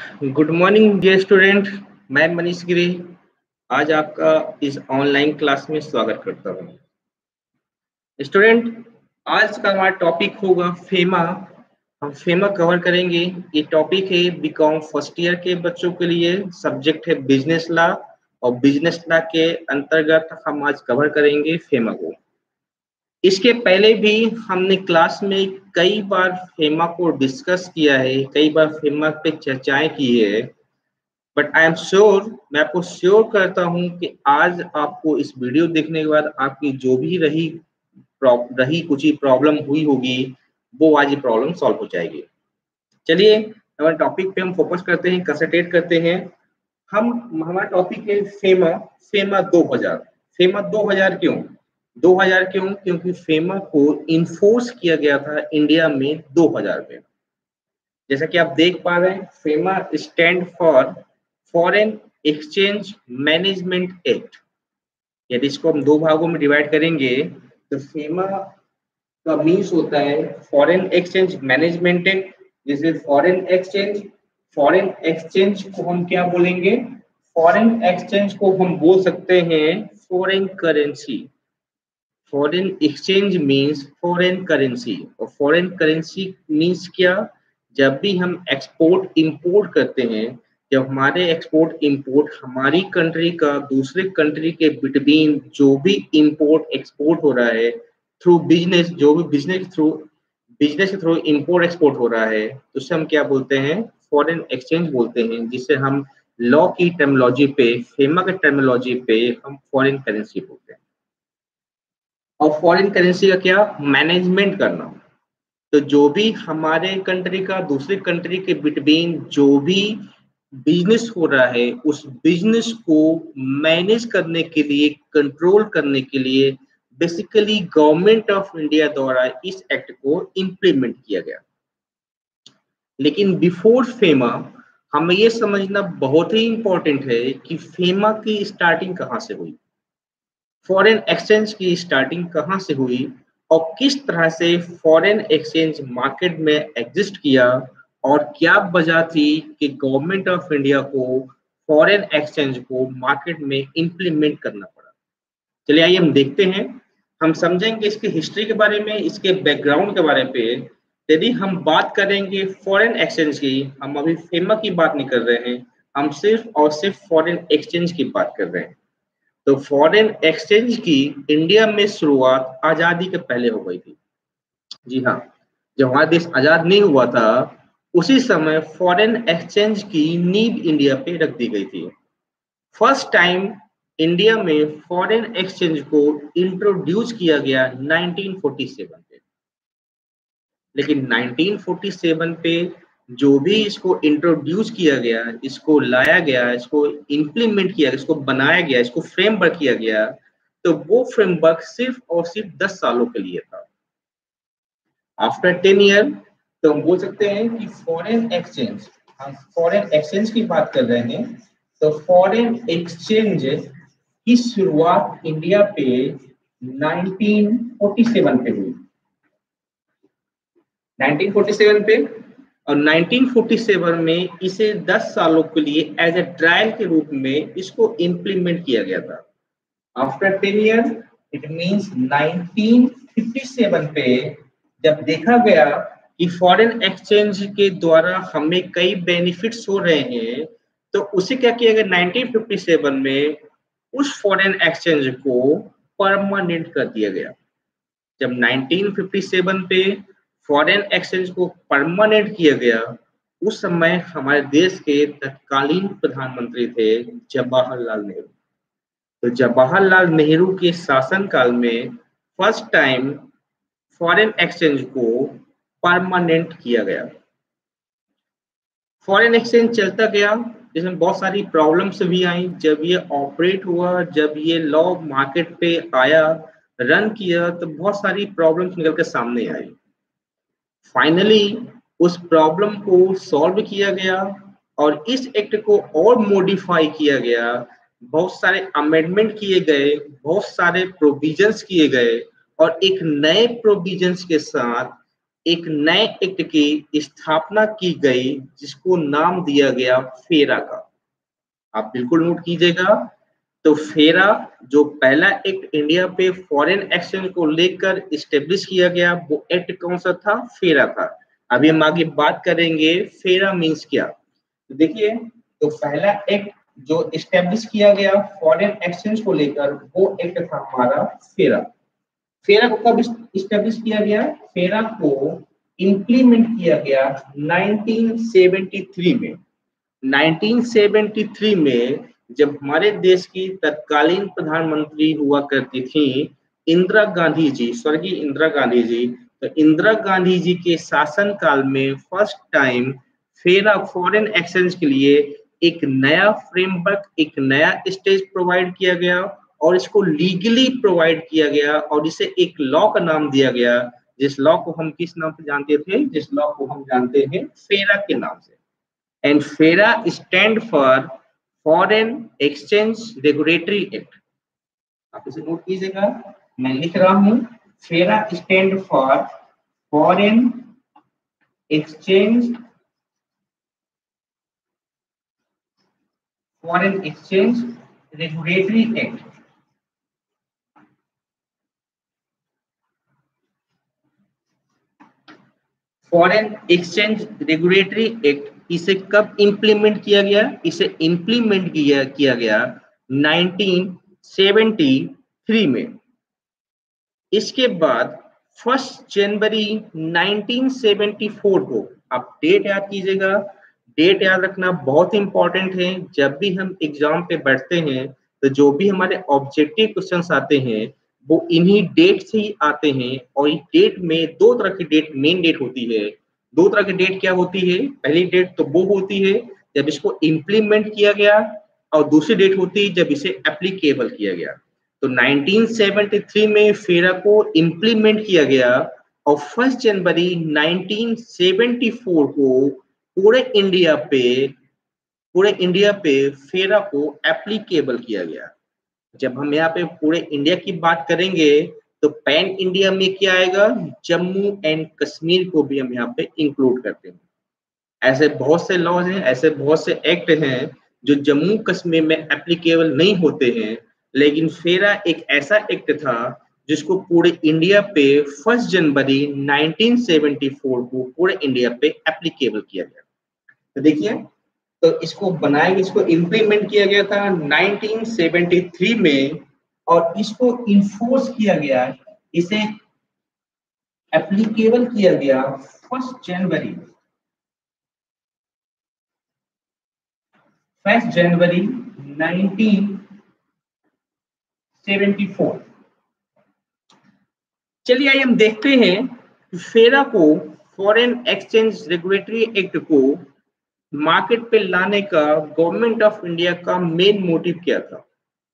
Good morning dear student. मैं मनीष गिरी आज आपका इस ऑनलाइन क्लास में स्वागत करता हूँ। स्टूडेंट, आज का हमारा टॉपिक होगा फेमा। हम फेमा कवर करेंगे। ये टॉपिक है बीकॉम फर्स्ट ईयर के बच्चों के लिए। सब्जेक्ट है बिजनेस लॉ और बिजनेस लॉ के अंतर्गत हम आज कवर करेंगे फेमा को। इसके पहले भी हमने क्लास में कई बार फेमा को डिस्कस किया है, कई बार फेमा पे चर्चाएं की है। बट आई एम श्योर, मैं आपको श्योर करता हूं कि आज आपको इस वीडियो देखने के बाद आपकी जो भी रही कुछ ही प्रॉब्लम हुई होगी, वो आज ये प्रॉब्लम सॉल्व हो जाएगी। चलिए हमारे टॉपिक पे हम फोकस करते हैं, कंसंट्रेट करते हैं। हमारा टॉपिक है फेमा। फेमा 2000। फेमा 2000 क्यों? 2000 क्यों? क्योंकि फेमा को इन्फोर्स किया गया था इंडिया में 2000 में। जैसा कि आप देख पा रहे हैं, FEMA stand for foreign exchange management act. यदि इसको हम दो भागों में डिवाइड करेंगे तो फेमा का मीन्स होता है फॉरेन एक्सचेंज मैनेजमेंट एक्ट। जैसे फॉरेन एक्सचेंज, फॉरेन एक्सचेंज को हम क्या बोलेंगे? फॉरेन एक्सचेंज को हम बोल सकते हैं foreign currency. Foreign exchange means foreign currency, और फॉरेन करेंसी मीन्स क्या? जब भी हम एक्सपोर्ट इंपोर्ट करते हैं, जब हमारे एक्सपोर्ट इंपोर्ट हमारी कंट्री का दूसरे कंट्री के बिटवीन जो भी इंपोर्ट एक्सपोर्ट हो रहा है थ्रू बिजनेस, जो भी बिजनेस के थ्रू इंपोर्ट एक्सपोर्ट हो रहा है, तो उसे हम क्या बोलते हैं? फॉरेन एक्सचेंज बोलते हैं, जिसे हम लॉ की टर्मिनोलॉजी पे, फेमा के टर्मिनोलॉजी पे हम फॉरेन करेंसी बोलते हैं। और फॉरेन करेंसी का क्या? मैनेजमेंट करना। तो जो भी हमारे कंट्री का दूसरे कंट्री के बिटवीन जो भी बिजनेस हो रहा है, उस बिजनेस को मैनेज करने के लिए, कंट्रोल करने के लिए बेसिकली गवर्नमेंट ऑफ इंडिया द्वारा इस एक्ट को इम्प्लीमेंट किया गया। लेकिन बिफोर फेमा हमें ये समझना बहुत ही इंपॉर्टेंट है कि फेमा की स्टार्टिंग कहाँ से हुई, फॉरेन एक्सचेंज की स्टार्टिंग कहाँ से हुई, और किस तरह से फॉरेन एक्सचेंज मार्केट में एग्जिस्ट किया, और क्या वजह थी कि गवर्नमेंट ऑफ इंडिया को फॉरेन एक्सचेंज को मार्केट में इंप्लीमेंट करना पड़ा। चलिए आइए हम देखते हैं, हम समझेंगे इसकी हिस्ट्री के बारे में, इसके बैकग्राउंड के बारे में। यदि हम बात करेंगे फॉरेन एक्सचेंज की, हम अभी फेमा की बात नहीं कर रहे हैं, हम सिर्फ और सिर्फ फॉरेन एक्सचेंज की बात कर रहे हैं। तो फॉरेन एक्सचेंज की इंडिया में शुरुआत आजादी के पहले हो गई थी। जी हाँ, जब हमारा देश आजाद नहीं हुआ था, उसी समय फॉरेन एक्सचेंज की नींव इंडिया पे रख दी गई थी। फर्स्ट टाइम इंडिया में फॉरेन एक्सचेंज को इंट्रोड्यूस किया गया 1947 पे। लेकिन 1947 पे जो भी इसको इंट्रोड्यूस किया गया, इसको लाया गया, इसको इम्प्लीमेंट किया, इसको बनाया गया, इसको फ्रेमवर्क किया गया, तो वो फ्रेमवर्क सिर्फ और सिर्फ 10 सालों के लिए था। आफ्टर 10 ईयर तो हम बोल सकते हैं कि फॉरेन एक्सचेंज, हम फॉरेन एक्सचेंज की बात कर रहे हैं, तो फॉरेन एक्सचेंज की शुरुआत इंडिया पे 1947 पे हुई। 1947 पे, और 1947 में इसे 10 सालों के लिए एज ए ट्रायल के रूप में इसको इम्प्लीमेंट किया गया था। आफ्टर 10 ईयर इट मींस 1957 पे जब देखा गया कि फॉरेन एक्सचेंज के द्वारा हमें कई बेनिफिट्स हो रहे हैं, तो उसे क्या किया गया 1957 में, उस फॉरेन एक्सचेंज को परमानेंट कर दिया गया। जब 1957 पे फॉरेन एक्सचेंज को परमानेंट किया गया, उस समय हमारे देश के तत्कालीन प्रधानमंत्री थे जवाहरलाल नेहरू। तो जवाहरलाल नेहरू के शासनकाल में फर्स्ट टाइम फॉरेन एक्सचेंज को परमानेंट किया गया। फॉरेन एक्सचेंज चलता गया, जिसमें बहुत सारी प्रॉब्लम्स भी आई। जब ये ऑपरेट हुआ, जब ये लॉ मार्केट पे आया, रन किया, तो बहुत सारी प्रॉब्लम्स निकल के सामने आई। फाइनली उस प्रॉब्लम को सॉल्व किया गया और इस एक्ट को और मॉडिफाई किया गया, बहुत सारे अमेंडमेंट किए गए, बहुत सारे प्रोविजंस किए गए, और एक नए प्रोविजंस के साथ एक नए एक्ट की स्थापना की गई जिसको नाम दिया गया फेरा का। आप बिल्कुल नोट कीजिएगा। तो फेरा जो पहला एक्ट इंडिया पे फॉरेन एक्सचेंज को लेकर इस्टेब्लिश किया गया वो एक्ट कौन सा था? फेरा था। अभी हम आगे बात करेंगे फेरा मीन्स क्या। तो देखिए, तो पहला एक्ट जो इस्टेब्लिश किया गया फॉरेन एक्सचेंज को लेकर वो एक्ट था हमारा फेरा। फेरा को कब इस्टेब्लिश किया गया? फेरा को इंप्लीमेंट किया गया 1973 में। 1973 में जब हमारे देश की तत्कालीन प्रधानमंत्री हुआ करती थी इंदिरा गांधी जी, स्वर्गीय इंदिरा गांधी जी, तो इंदिरा गांधी जी के शासन काल में first time FERA foreign exchange के लिए एक नया फ्रेमवर्क, एक नया स्टेज प्रोवाइड किया गया और इसको लीगली प्रोवाइड किया गया और इसे एक लॉ का नाम दिया गया, जिस लॉ को हम किस नाम से जानते थे? जिस लॉ को हम जानते हैं फेरा के नाम से। And FERA stand for Foreign Exchange Regulatory Act। आप इसे नोट कीजिएगा, मैं लिख रहा हूं FERA stand for Foreign Exchange Regulatory Act। Foreign exchange regulatory act इसे कब इंप्लीमेंट किया गया? इसे इंप्लीमेंट किया गया 1973 में। इसके बाद 1 जनवरी 1974 को, आप डेट याद कीजिएगा, डेट याद रखना बहुत इंपॉर्टेंट है। जब भी हम एग्जाम पे बैठते हैं तो जो भी हमारे ऑब्जेक्टिव क्वेश्चंस आते हैं वो इन्हीं डेट से ही आते हैं। और इस डेट में दो तरह की डेट, मेन डेट होती है। दो तरह की डेट क्या होती है? पहली डेट तो वो होती है जब इसको इम्प्लीमेंट किया गया और दूसरी डेट होती है जब इसे एप्लीकेबल किया गया। तो 1973 में फेरा को इम्प्लीमेंट किया गया और 1 जनवरी 1974 को पूरे इंडिया पे फेरा को एप्लीकेबल किया गया। जब हम यहाँ पे पूरे इंडिया की बात करेंगे तो पैन इंडिया में क्या आएगा? जम्मू एंड कश्मीर को भी हम यहाँ पे इंक्लूड करते हैं। ऐसे बहुत से लॉज हैं, ऐसे बहुत से एक्ट हैं जो जम्मू कश्मीर में एप्लीकेबल नहीं होते हैं, लेकिन फेरा एक ऐसा एक्ट था जिसको पूरे इंडिया पे 1 जनवरी 1974 को पूरे इंडिया पे एप्लीकेबल किया गया। तो देखिए, तो इसको बनाया, इसको इम्प्लीमेंट किया गया था 1973 में और इसको इन्फोर्स किया गया, इसे एप्लीकेबल किया गया 1 जनवरी 1974। चलिए आइए हम देखते हैं फेरा को, फॉरेन एक्सचेंज रेगुलेटरी एक्ट को मार्केट पे लाने का गवर्नमेंट ऑफ इंडिया का मेन मोटिव क्या था।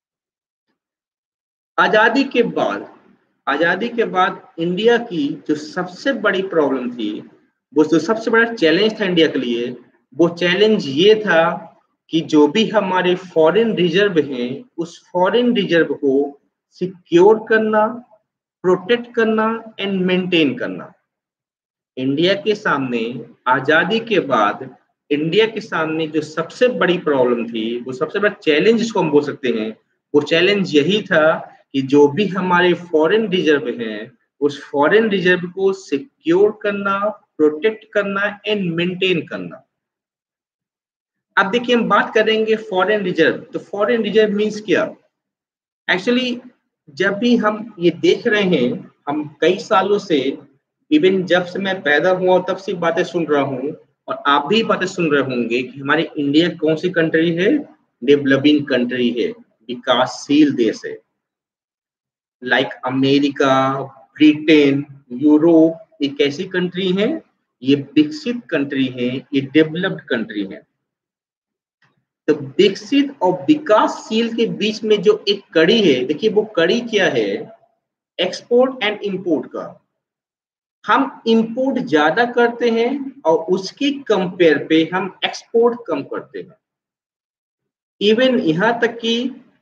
आजादी के बाद इंडिया की जो सबसे बड़ी प्रॉब्लम थी, वो जो सबसे बड़ा चैलेंज था इंडिया के लिए, वो चैलेंज ये था कि जो भी हमारे फॉरेन रिजर्व हैं उस फॉरेन रिजर्व को सिक्योर करना, प्रोटेक्ट करना एंड मेंटेन करना। इंडिया के सामने आजादी के बाद इंडिया के सामने जो सबसे बड़ी प्रॉब्लम थी, वो सबसे बड़ा चैलेंज जिसको हम बोल सकते हैं, वो चैलेंज यही था कि जो भी हमारे फॉरेन रिजर्व हैं उस फॉरेन रिजर्व को सिक्योर करना, प्रोटेक्ट करना एंड मेंटेन करना। अब देखिए, हम बात करेंगे फॉरेन रिजर्व। तो फॉरेन रिजर्व मीन्स क्या? एक्चुअली जब भी हम ये देख रहे हैं, हम कई सालों से, इवन जब से मैं पैदा हुआ तब से बातें सुन रहा हूँ और आप भी बातें सुन रहे होंगे कि हमारी इंडिया कौन सी कंट्री है? डेवलपिंग कंट्री है, विकासशील देश है। लाइक अमेरिका, ब्रिटेन, यूरोप, ये कैसी कंट्री है? ये विकसित कंट्री है, ये डेवलप्ड कंट्री है। तो विकसित और विकासशील के बीच में जो एक कड़ी है, देखिए वो कड़ी क्या है? एक्सपोर्ट एंड इंपोर्ट का। हम इंपोर्ट ज्यादा करते हैं और उसकी कंपेयर पे हम एक्सपोर्ट कम करते हैं। इवन यहाँ तक कि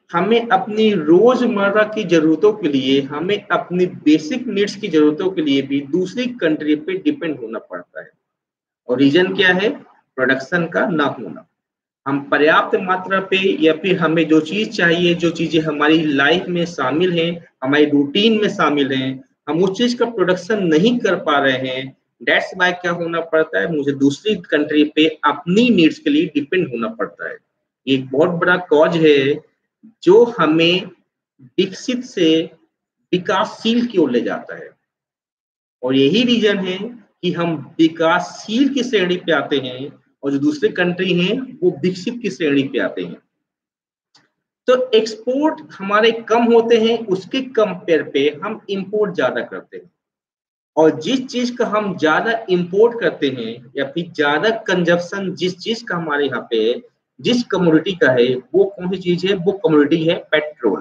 हमें अपनी रोजमर्रा की जरूरतों के लिए, हमें अपनी बेसिक नीड्स की जरूरतों के लिए भी दूसरी कंट्री पे डिपेंड होना पड़ता है। और रीजन क्या है? प्रोडक्शन का ना होना। हम पर्याप्त मात्रा पे या फिर हमें जो चीज चाहिए, जो चीजें हमारी लाइफ में शामिल हैं, हमारी रूटीन में शामिल हैं, हम उस चीज का प्रोडक्शन नहीं कर पा रहे हैं। दैट्स वाई क्या होना पड़ता है? मुझे दूसरी कंट्री पे अपनी नीड्स के लिए डिपेंड होना पड़ता है। एक बहुत बड़ा कॉज है जो हमें विकसित से विकासशील की ओर ले जाता है। और यही रीजन है कि हम विकासशील की श्रेणी पे आते हैं और जो दूसरे कंट्री हैं वो विकसित की श्रेणी पे आते हैं। तो एक्सपोर्ट हमारे कम होते हैं, उसके कंपेयर पे हम इंपोर्ट ज्यादा करते हैं। और जिस चीज का हम ज्यादा इंपोर्ट करते हैं या फिर ज्यादा कंजप्शन जिस चीज का हमारे यहाँ पे जिस कमोडिटी का है, वो कौन सी चीज है? वो कमोडिटी है पेट्रोल।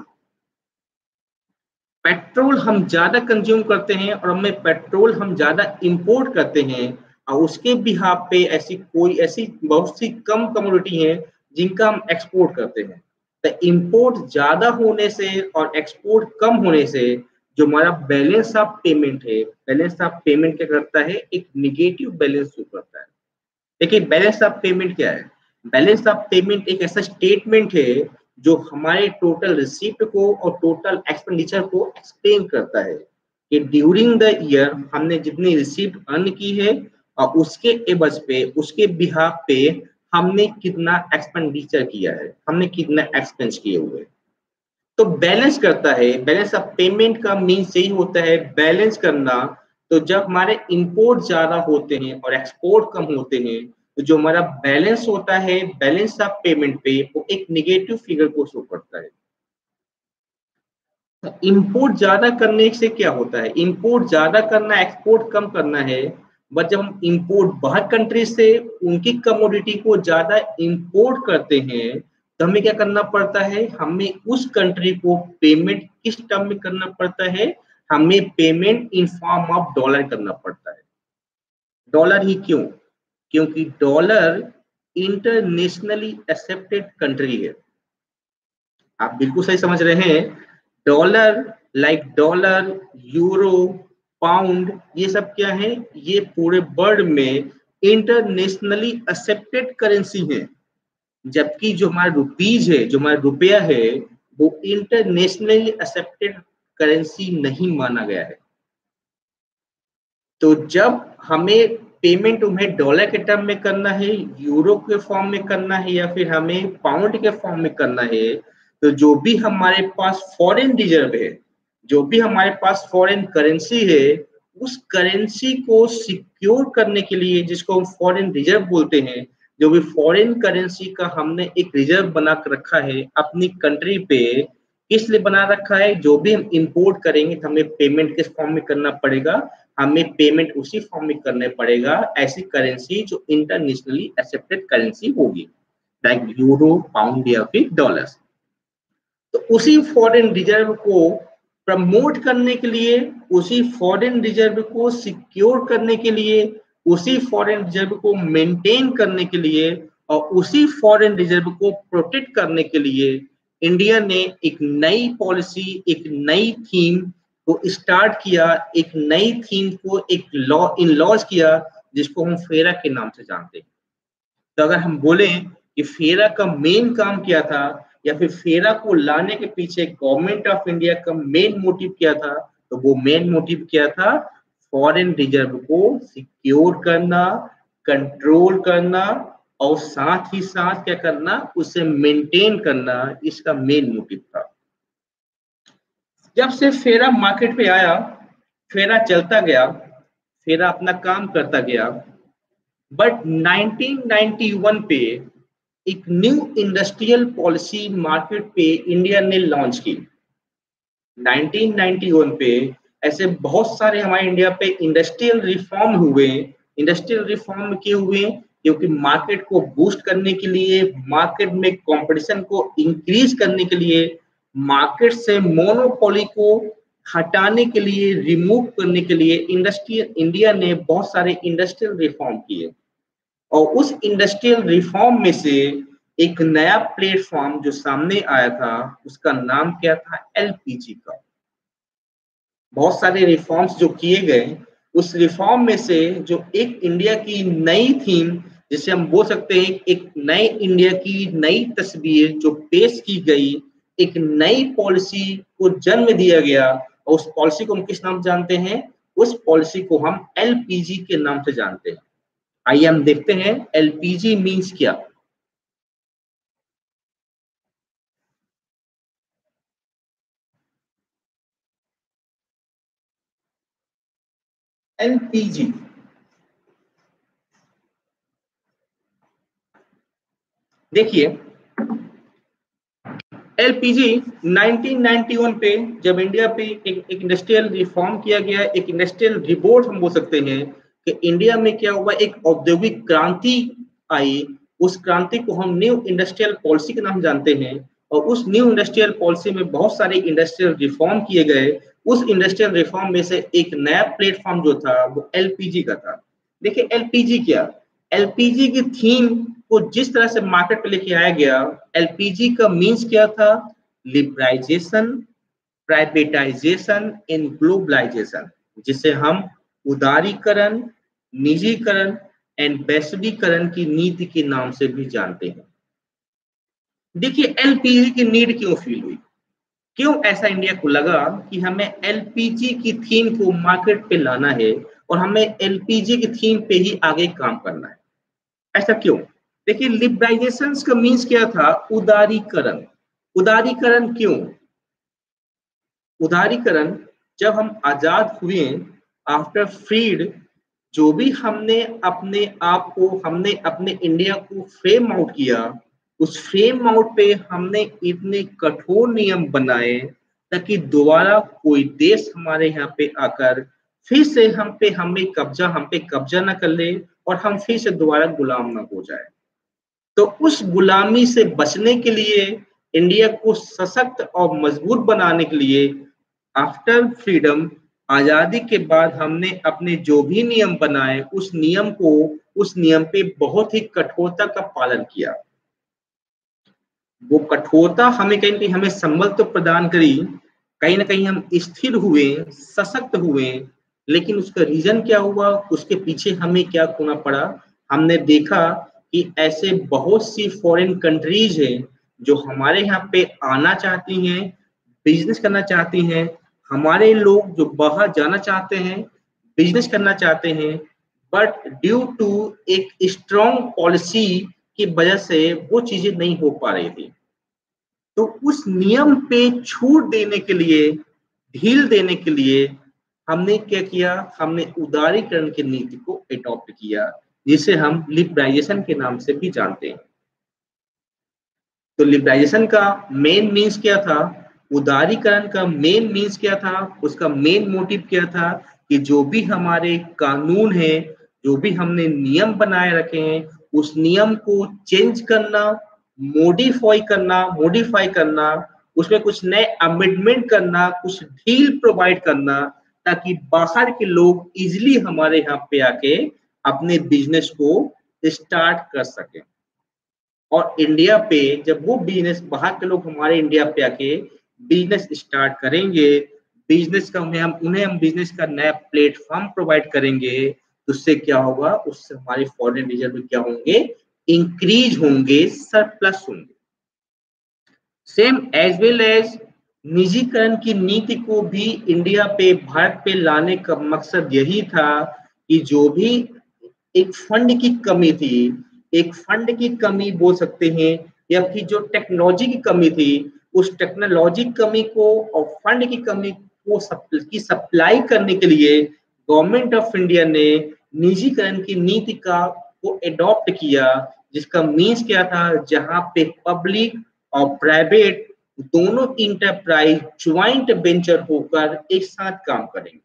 पेट्रोल हम ज्यादा कंज्यूम करते हैं और हमें पेट्रोल हम ज्यादा इंपोर्ट करते हैं, और उसके बिहाफ पे ऐसी बहुत सी कम कमोडिटी हैं जिनका हम एक्सपोर्ट करते हैं। तो इंपोर्ट ज्यादा होने से और एक्सपोर्ट कम होने से जो हमारा बैलेंस ऑफ पेमेंट है, बैलेंस ऑफ पेमेंट क्या करता है? एक निगेटिव बैलेंस शो करता है। देखिए बैलेंस ऑफ पेमेंट क्या है? बैलेंस ऑफ पेमेंट एक ऐसा स्टेटमेंट है जो हमारे टोटल रिसीप्ट को और टोटल एक्सपेंडिचर को एक्सप्लेन करता है कि ड्यूरिंग द ईयर हमने जितनी रिसीप्ट अर्न की है और उसके एवज पे, उसके बिहाफ पे हमने कितना एक्सपेंडिचर किया है, हमने कितना एक्सपेंस किए हुए। तो बैलेंस करता है, बैलेंस ऑफ पेमेंट का मीन्स यही होता है बैलेंस करना। तो जब हमारे इंपोर्ट ज्यादा होते हैं और एक्सपोर्ट कम होते हैं, तो जो हमारा बैलेंस होता है बैलेंस ऑफ पेमेंट पे, वो एक निगेटिव फिगर को शो करता है। इंपोर्ट ज्यादा करने से क्या होता है? इंपोर्ट ज्यादा करना, एक्सपोर्ट कम करना है। बट जब हम इंपोर्ट बाहर कंट्री से उनकी कमोडिटी को ज्यादा इंपोर्ट करते हैं, तो हमें क्या करना पड़ता है? हमें उस कंट्री को पेमेंट किस टर्म में करना पड़ता है? हमें payment in form of dollar करना पड़ता है। डॉलर ही क्यों? क्योंकि डॉलर इंटरनेशनली एक्सेप्टेड कंट्री है। आप बिल्कुल सही समझ रहे हैं। Dollar, like dollar, euro, pound, ये सब क्या है? ये पूरे वर्ल्ड में इंटरनेशनली एक्सेप्टेड करेंसी है। जबकि जो हमारा रुपीज है, जो हमारा रुपया है, वो इंटरनेशनली एक्सेप्टेड करेंसी नहीं माना गया है। तो जब हमें पेमेंट उन्हें डॉलर के टर्म में करना है, यूरो के फॉर्म में करना है, या फिर हमें पाउंड के फॉर्म में करना है, तो जो भी हमारे पास फॉरेन रिजर्व है, जो भी हमारे पास फॉरेन करेंसी है, उस करेंसी को सिक्योर करने के लिए, जिसको हम फॉरेन रिजर्व बोलते हैं, जो भी फॉरेन करेंसी का हमने एक रिजर्व बना कर रखा है अपनी कंट्री पे, किस लिए बना रखा है? जो भी हम इंपोर्ट करेंगे तो हमें पेमेंट किस फॉर्म में करना पड़ेगा? हमें पेमेंट उसी फॉर्म में करने पड़ेगा, ऐसी करेंसी जो इंटरनेशनली एक्सेप्टेड करेंसी होगी, लाइक यूरो, पाउंड या फिर डॉलर्स। तो उसी फॉरेन रिजर्व को प्रमोट करने के लिए, उसी फॉरेन रिजर्व को सिक्योर करने के लिए, उसी फॉरेन रिजर्व को मेंटेन करने के लिए और उसी फॉरेन रिजर्व को प्रोटेक्ट करने के लिए इंडिया ने एक नई पॉलिसी, एक नई थीम को स्टार्ट किया, एक नई थीम को एक लॉन्च किया, जिसको हम फेरा के नाम से जानते हैं। तो अगर हम बोलें कि फेरा का मेन काम क्या था, या फिर फेरा को लाने के पीछे गवर्नमेंट ऑफ इंडिया का मेन मोटिव क्या था, तो वो मेन मोटिव क्या था? फॉरेन रिजर्व को सिक्योर करना, कंट्रोल करना और साथ ही साथ क्या करना? उसे मेंटेन करना, इसका मेन मोटिव था। जब से फेरा मार्केट पे आया, फेरा चलता गया, फेरा अपना काम करता गया, बट 1991 पे एक न्यू इंडस्ट्रियल पॉलिसी मार्केट पे इंडिया ने लॉन्च की। 1991 पे ऐसे बहुत सारे हमारे इंडिया पे इंडस्ट्रियल रिफॉर्म हुए। इंडस्ट्रियल रिफॉर्म क्यों हुए? क्योंकि मार्केट को बूस्ट करने के लिए, मार्केट में कंपटीशन को इंक्रीज करने के लिए, मार्केट से मोनोपोली को हटाने के लिए, रिमूव करने के लिए इंडिया ने बहुत सारे इंडस्ट्रियल रिफॉर्म किए। और उस इंडस्ट्रियल रिफॉर्म में से एक नया प्लेटफॉर्म जो सामने आया था उसका नाम क्या था, एलपीजी का। बहुत सारे रिफॉर्म्स जो किए गए, उस रिफॉर्म में से जो एक इंडिया की नई थीम, जिसे हम बोल सकते हैं एक नए इंडिया की नई तस्वीर जो पेश की गई, एक नई पॉलिसी को जन्म दिया गया, और उस पॉलिसी को हम किस नाम जानते हैं, उस पॉलिसी को हम एलपीजी के नाम से जानते हैं। आइए हम देखते हैं एलपीजी मीन्स क्या। एलपीजी देखिए, एलपीजी 1991 पे जब इंडिया पे एक इंडस्ट्रियल रिफॉर्म किया गया, एक इंडस्ट्रियल रिवोल्ट हम बोल सकते हैं कि इंडिया में क्या हुआ, एक औद्योगिक क्रांति आई। उस क्रांति को हम न्यू इंडस्ट्रियल पॉलिसी के नाम जानते हैं, और उस न्यू इंडस्ट्रियल पॉलिसी में बहुत सारे इंडस्ट्रियल रिफॉर्म किए गए। उस इंडस्ट्रियल रिफॉर्म में से एक नया प्लेटफॉर्म जो था वो एलपीजी का था। देखिए एलपीजी क्या, एलपीजी की थीम को जिस तरह से मार्केट पे लेके आया गया, एलपीजी का मीन्स क्या था, लिबराइजेशन, प्राइवेटाइजेशन एंड ग्लोबलाइजेशन, जिसे हम उदारीकरण, निजीकरण एंड वैश्वीकरण की नीति के नाम से भी जानते हैं। देखिए एलपीजी की नीड क्यों फील हुई, क्यों ऐसा इंडिया को लगा कि हमें एलपीजी की थीम को मार्केट पे लाना है और हमें एलपीजी की थीम पे ही आगे काम करना है, ऐसा क्यों? देखिए लिबराइजेशन का मीन्स क्या था, उदारीकरण। उदारीकरण क्यों? उदारीकरण, जब हम आजाद हुए, आफ्टर फ्रीड, जो भी हमने अपने आप को, हमने अपने इंडिया को फ्रेम आउट किया, उस फ्रेम आउट पे हमने इतने कठोर नियम बनाए ताकि दोबारा कोई देश हमारे यहाँ पे आकर फिर से हम पे कब्जा ना कर ले और हम फिर से दोबारा गुलाम ना हो जाए। तो उस गुलामी से बचने के लिए, इंडिया को सशक्त और मजबूत बनाने के लिए, आफ्टर फ्रीडम, आजादी के बाद हमने अपने जो भी नियम बनाए उस नियम पे बहुत ही कठोरता का पालन किया। वो कठोरता हमें कहीं ना कहीं हमें संबल तो प्रदान करी, कहीं ना कहीं हम स्थिर हुए, सशक्त हुए, लेकिन उसका रीजन क्या हुआ, उसके पीछे हमें क्या खोना पड़ा। हमने देखा कि ऐसे बहुत सी फॉरेन कंट्रीज हैं जो हमारे यहाँ पे आना चाहती हैं, बिजनेस करना चाहती हैं। हमारे लोग जो बाहर जाना चाहते हैं, बिजनेस करना चाहते हैं, बट ड्यू टू एक स्ट्रॉन्ग पॉलिसी की वजह से वो चीजें नहीं हो पा रही थी। तो उस नियम पे छूट देने के लिए, ढील देने के लिए हमने क्या किया, हमने उदारीकरण की नीति को अडॉप्ट किया, जिसे हम लिबराइजेशन के नाम से भी जानते हैं। तो लिबराइजेशन का मेन मीन्स क्या था, उदारीकरण का मेन मीन्स क्या था, उसका मेन मोटिव क्या था कि जो भी हमारे कानून है, जो भी हमने नियम बनाए रखे हैं, उस नियम को चेंज करना, मॉडिफाई करना, उसमें कुछ नए अमेंडमेंट करना, कुछ ढील प्रोवाइड करना, ताकि बाहर के लोग इजिली हमारे यहाँ पे आके अपने बिजनेस को स्टार्ट कर सकें। और इंडिया पे जब वो बिजनेस, बाहर के लोग हमारे इंडिया पे आके बिजनेस स्टार्ट करेंगे, बिजनेस का उन्हें हम बिजनेस का नया प्लेटफॉर्म प्रोवाइड करेंगे, तो उससे क्या होगा, उससे हमारे फॉरेन रिजर्व क्या होंगे, इंक्रीज होंगे, सरप्लस होंगे। सेम एज वेल एज निजीकरण की नीति को भी इंडिया पे, भारत पे लाने का मकसद यही था कि जो भी एक फंड की कमी थी, एक फंड की कमी बोल सकते हैं, या फिर जो टेक्नोलॉजी की कमी थी, उस टेक्नोलॉजी कमी को और फंड की कमी को सप्लाई करने के लिए गवर्नमेंट ऑफ इंडिया ने निजीकरण की नीति का को अडॉप्ट किया, जिसका मीन्स क्या था, जहां पे पब्लिक और प्राइवेट दोनों इंटरप्राइज ज्वाइंट वेंचर होकर एक साथ काम करेंगे।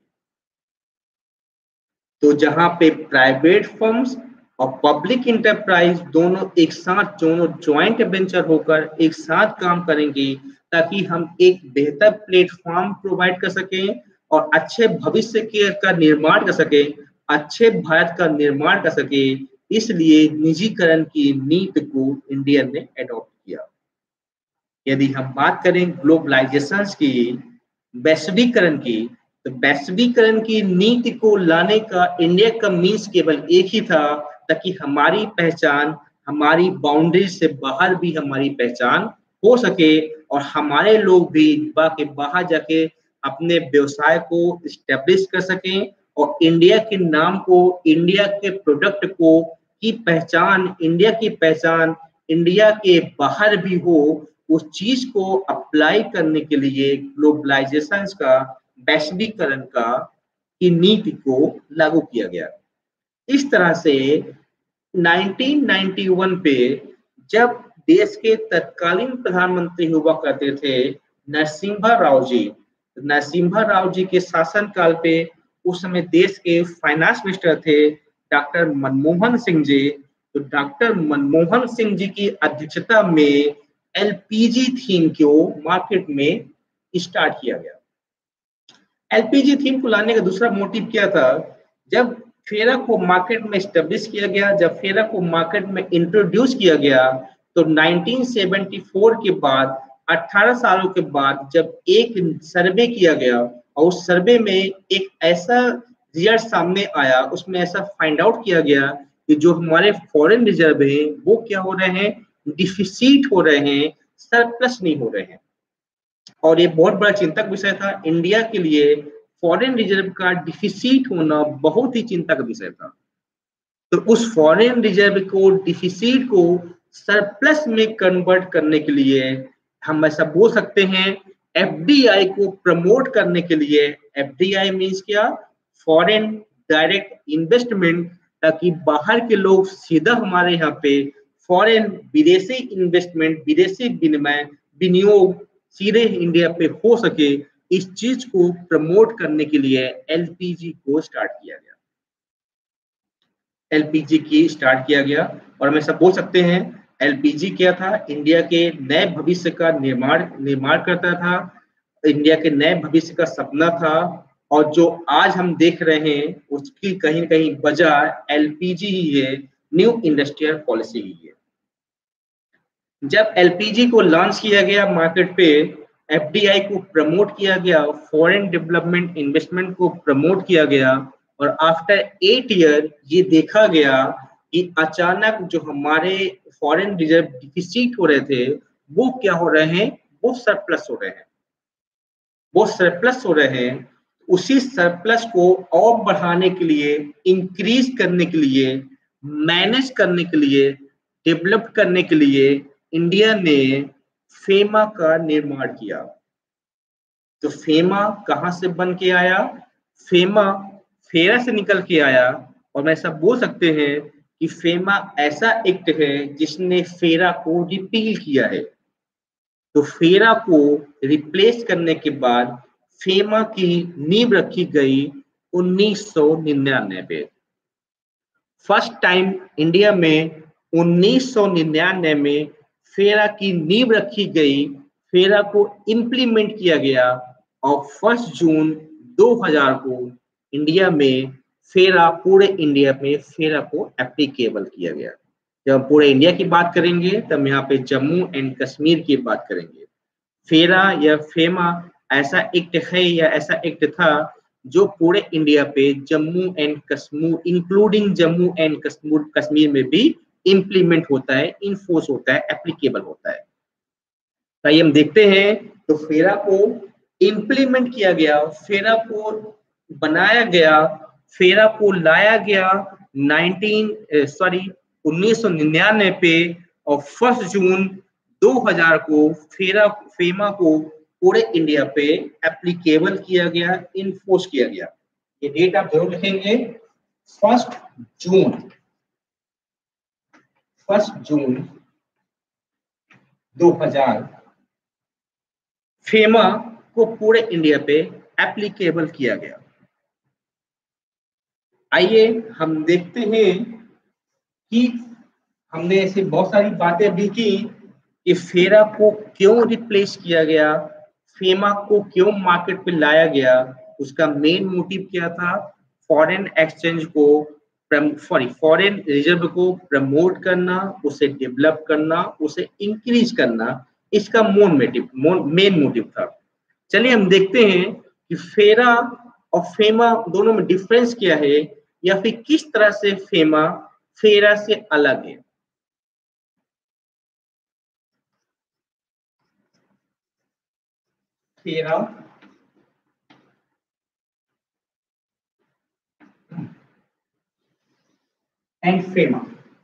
तो जहां पे प्राइवेट फर्म्स और पब्लिक इंटरप्राइज दोनों एक साथ, दोनों ज्वाइंट वेंचर होकर एक साथ काम करेंगे, ताकि हम एक बेहतर प्लेटफॉर्म प्रोवाइड कर सकें और अच्छे भविष्य के का निर्माण कर सकें, अच्छे भारत का निर्माण कर सके, इसलिए निजीकरण की नीति को इंडिया ने अडॉप्ट किया। यदि हम बात करें ग्लोबलाइजेशन की, वैश्वीकरण की, तो वैश्वीकरण की नीति को लाने का इंडिया का मीन्स केवल एक ही था, ताकि हमारी पहचान हमारी बाउंड्री से बाहर भी हमारी पहचान हो सके और हमारे लोग भी बाहर जाके अपने व्यवसाय को इस्टेब्लिश कर सकें और इंडिया के नाम को, इंडिया के प्रोडक्ट को की पहचान, इंडिया की पहचान इंडिया के बाहर भी हो। उस चीज को अप्लाई करने के लिए ग्लोबलाइजेशन का, वैश्वीकरण का की नीति को लागू किया गया। इस तरह से 1991 पे जब देश के तत्कालीन प्रधानमंत्री हुआ करते थे नरसिम्हा राव जी, नरसिम्हा राव जी के शासनकाल पे उस समय देश के फाइनेंस मिनिस्टर थे डॉक्टर मनमोहन सिंह जी। तो डॉक्टर मनमोहन सिंह जी की अध्यक्षता में एलपीजी थीम को मार्केट में स्टार्ट किया गया। एलपीजी थीम को लाने का दूसरा मोटिव क्या था? जब फेरा को मार्केट में एस्टेब्लिश किया गया, जब फेरा को मार्केट में इंट्रोड्यूस किया गया, तो 1974 के बाद 18 सालों के बाद जब एक सर्वे किया गया और उस सर्वे में एक ऐसा रिजल्ट सामने आया, उसमें ऐसा फाइंड आउट किया गया कि जो हमारे फॉरेन रिजर्व हैं वो क्या हो रहे हैं, डिफिसिट हो रहे हैं, सरप्लस नहीं हो रहे हैं। और ये बहुत बड़ा चिंता का विषय था इंडिया के लिए। फॉरेन रिजर्व का डिफिसिट होना बहुत ही चिंता का विषय था। तो उस फॉरेन रिजर्व को, डिफिसिट को सरप्लस में कन्वर्ट करने के लिए हम ऐसा बोल सकते हैं, एफडीआई को प्रमोट करने के लिए, एफडीआई मींस क्या, फॉरेन डायरेक्ट इन्वेस्टमेंट, ताकि बाहर के लोग सीधा हमारे यहाँ पे फॉरेन, विदेशी इन्वेस्टमेंट, विदेशी विनिमय, विनियोग सीधे इंडिया पे हो सके। इस चीज को प्रमोट करने के लिए एलपीजी को स्टार्ट किया गया, एलपीजी की स्टार्ट किया गया। और हम ऐसा बोल सकते हैं एलपीजी क्या था, इंडिया के नए भविष्य का निर्माण करता था, इंडिया के नए भविष्य का सपना था। और जो आज हम देख रहे हैं उसकी कहीं न कहीं वजह एलपीजी ही है, न्यू इंडस्ट्रियल पॉलिसी ही है। जब एलपीजी को लॉन्च किया गया मार्केट पे, एफडीआई को प्रमोट किया गया, फॉरेन डेवलपमेंट इन्वेस्टमेंट को प्रमोट किया गया, और आफ्टर 8 ईयर ये देखा गया कि अचानक जो हमारे फॉरेन रिजर्व डिफिसिट हो रहे थे वो क्या हो रहे हैं, वो सरप्लस हो रहे हैं, वो सरप्लस हो रहे हैं। उसी सरप्लस को और बढ़ाने के लिए, इंक्रीज करने के लिए, मैनेज करने के लिए, डेवलप करने के लिए इंडिया ने फेमा का निर्माण किया। तो फेमा कहां से बन के आया? फेमा फेरा से निकल के आया। और मैं ऐसा बोल सकते हैं कि फेमा ऐसा एक्ट है जिसने फेरा को रिपील किया है। तो फेरा को रिप्लेस करने के बाद फेमा की नींव रखी गई 1999 पे। फर्स्ट टाइम इंडिया में 1999 में फेरा की नींव रखी गई, फेरा को इम्प्लीमेंट किया गया और 1 जून 2000 को इंडिया में फेरा, पूरे इंडिया में फेरा को एप्लीकेबल किया गया। जब हम पूरे इंडिया की बात करेंगे तब यहाँ पे जम्मू एंड कश्मीर की बात करेंगे। फेरा या फेमा ऐसा एक्ट है या ऐसा एक्ट था जो पूरे इंडिया पे Jammu and Kashmir, including Jammu and Kashmir में भी इम्प्लीमेंट होता है, इन्फोर्स होता है, एप्लीकेबल होता है। ताकि हम देखते हैं तो फेरा को इम्प्लीमेंट किया गया, फेरा को बनाया गया, फेरा को लाया गया 1999 पे, और 1 जून 2000 को फेमा को पूरे इंडिया पे एप्लीकेबल किया गया, इन्फोर्स किया गया। ये डेट आप जरूर लिखेंगे, 1 जून 2000 फेमा को पूरे इंडिया पे एप्लीकेबल किया गया। आइए हम देखते हैं कि हमने ऐसी बहुत सारी बातें भी की कि फेरा को क्यों रिप्लेस किया गया, फेमा को क्यों मार्केट पे लाया गया, उसका मेन मोटिव क्या था, फॉरेन एक्सचेंज को फॉरेन रिजर्व को प्रमोट करना, उसे डेवलप करना, उसे इंक्रीज करना, इसका मेन मोटिव था। चलिए हम देखते हैं कि फेरा और फेमा दोनों में डिफरेंस क्या है, या फिर किस तरह से फेमा फेरा से अलग है। फेरा एंड फेमा,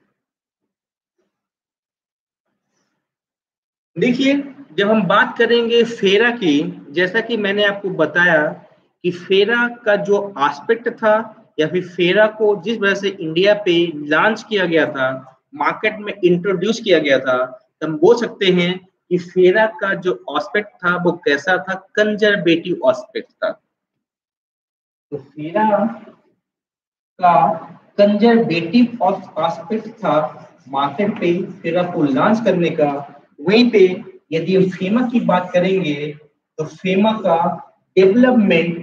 देखिए जब हम बात करेंगे फेरा की, जैसा कि मैंने आपको बताया कि फेरा का जो एस्पेक्ट था, या फिर फेरा को जिस वजह से इंडिया पे लॉन्च किया गया था, मार्केट में इंट्रोड्यूस किया गया था, तो हम बोल सकते हैं कि फेरा का जो एस्पेक्ट था वो कैसा था, कंजर्वेटिव एस्पेक्ट था। तो फेरा का कंजर्वेटिव एस्पेक्ट था मार्केट पे फेरा को लॉन्च करने का। वहीं पे यदि हम फेमा की बात करेंगे तो फेमा का डेवलपमेंट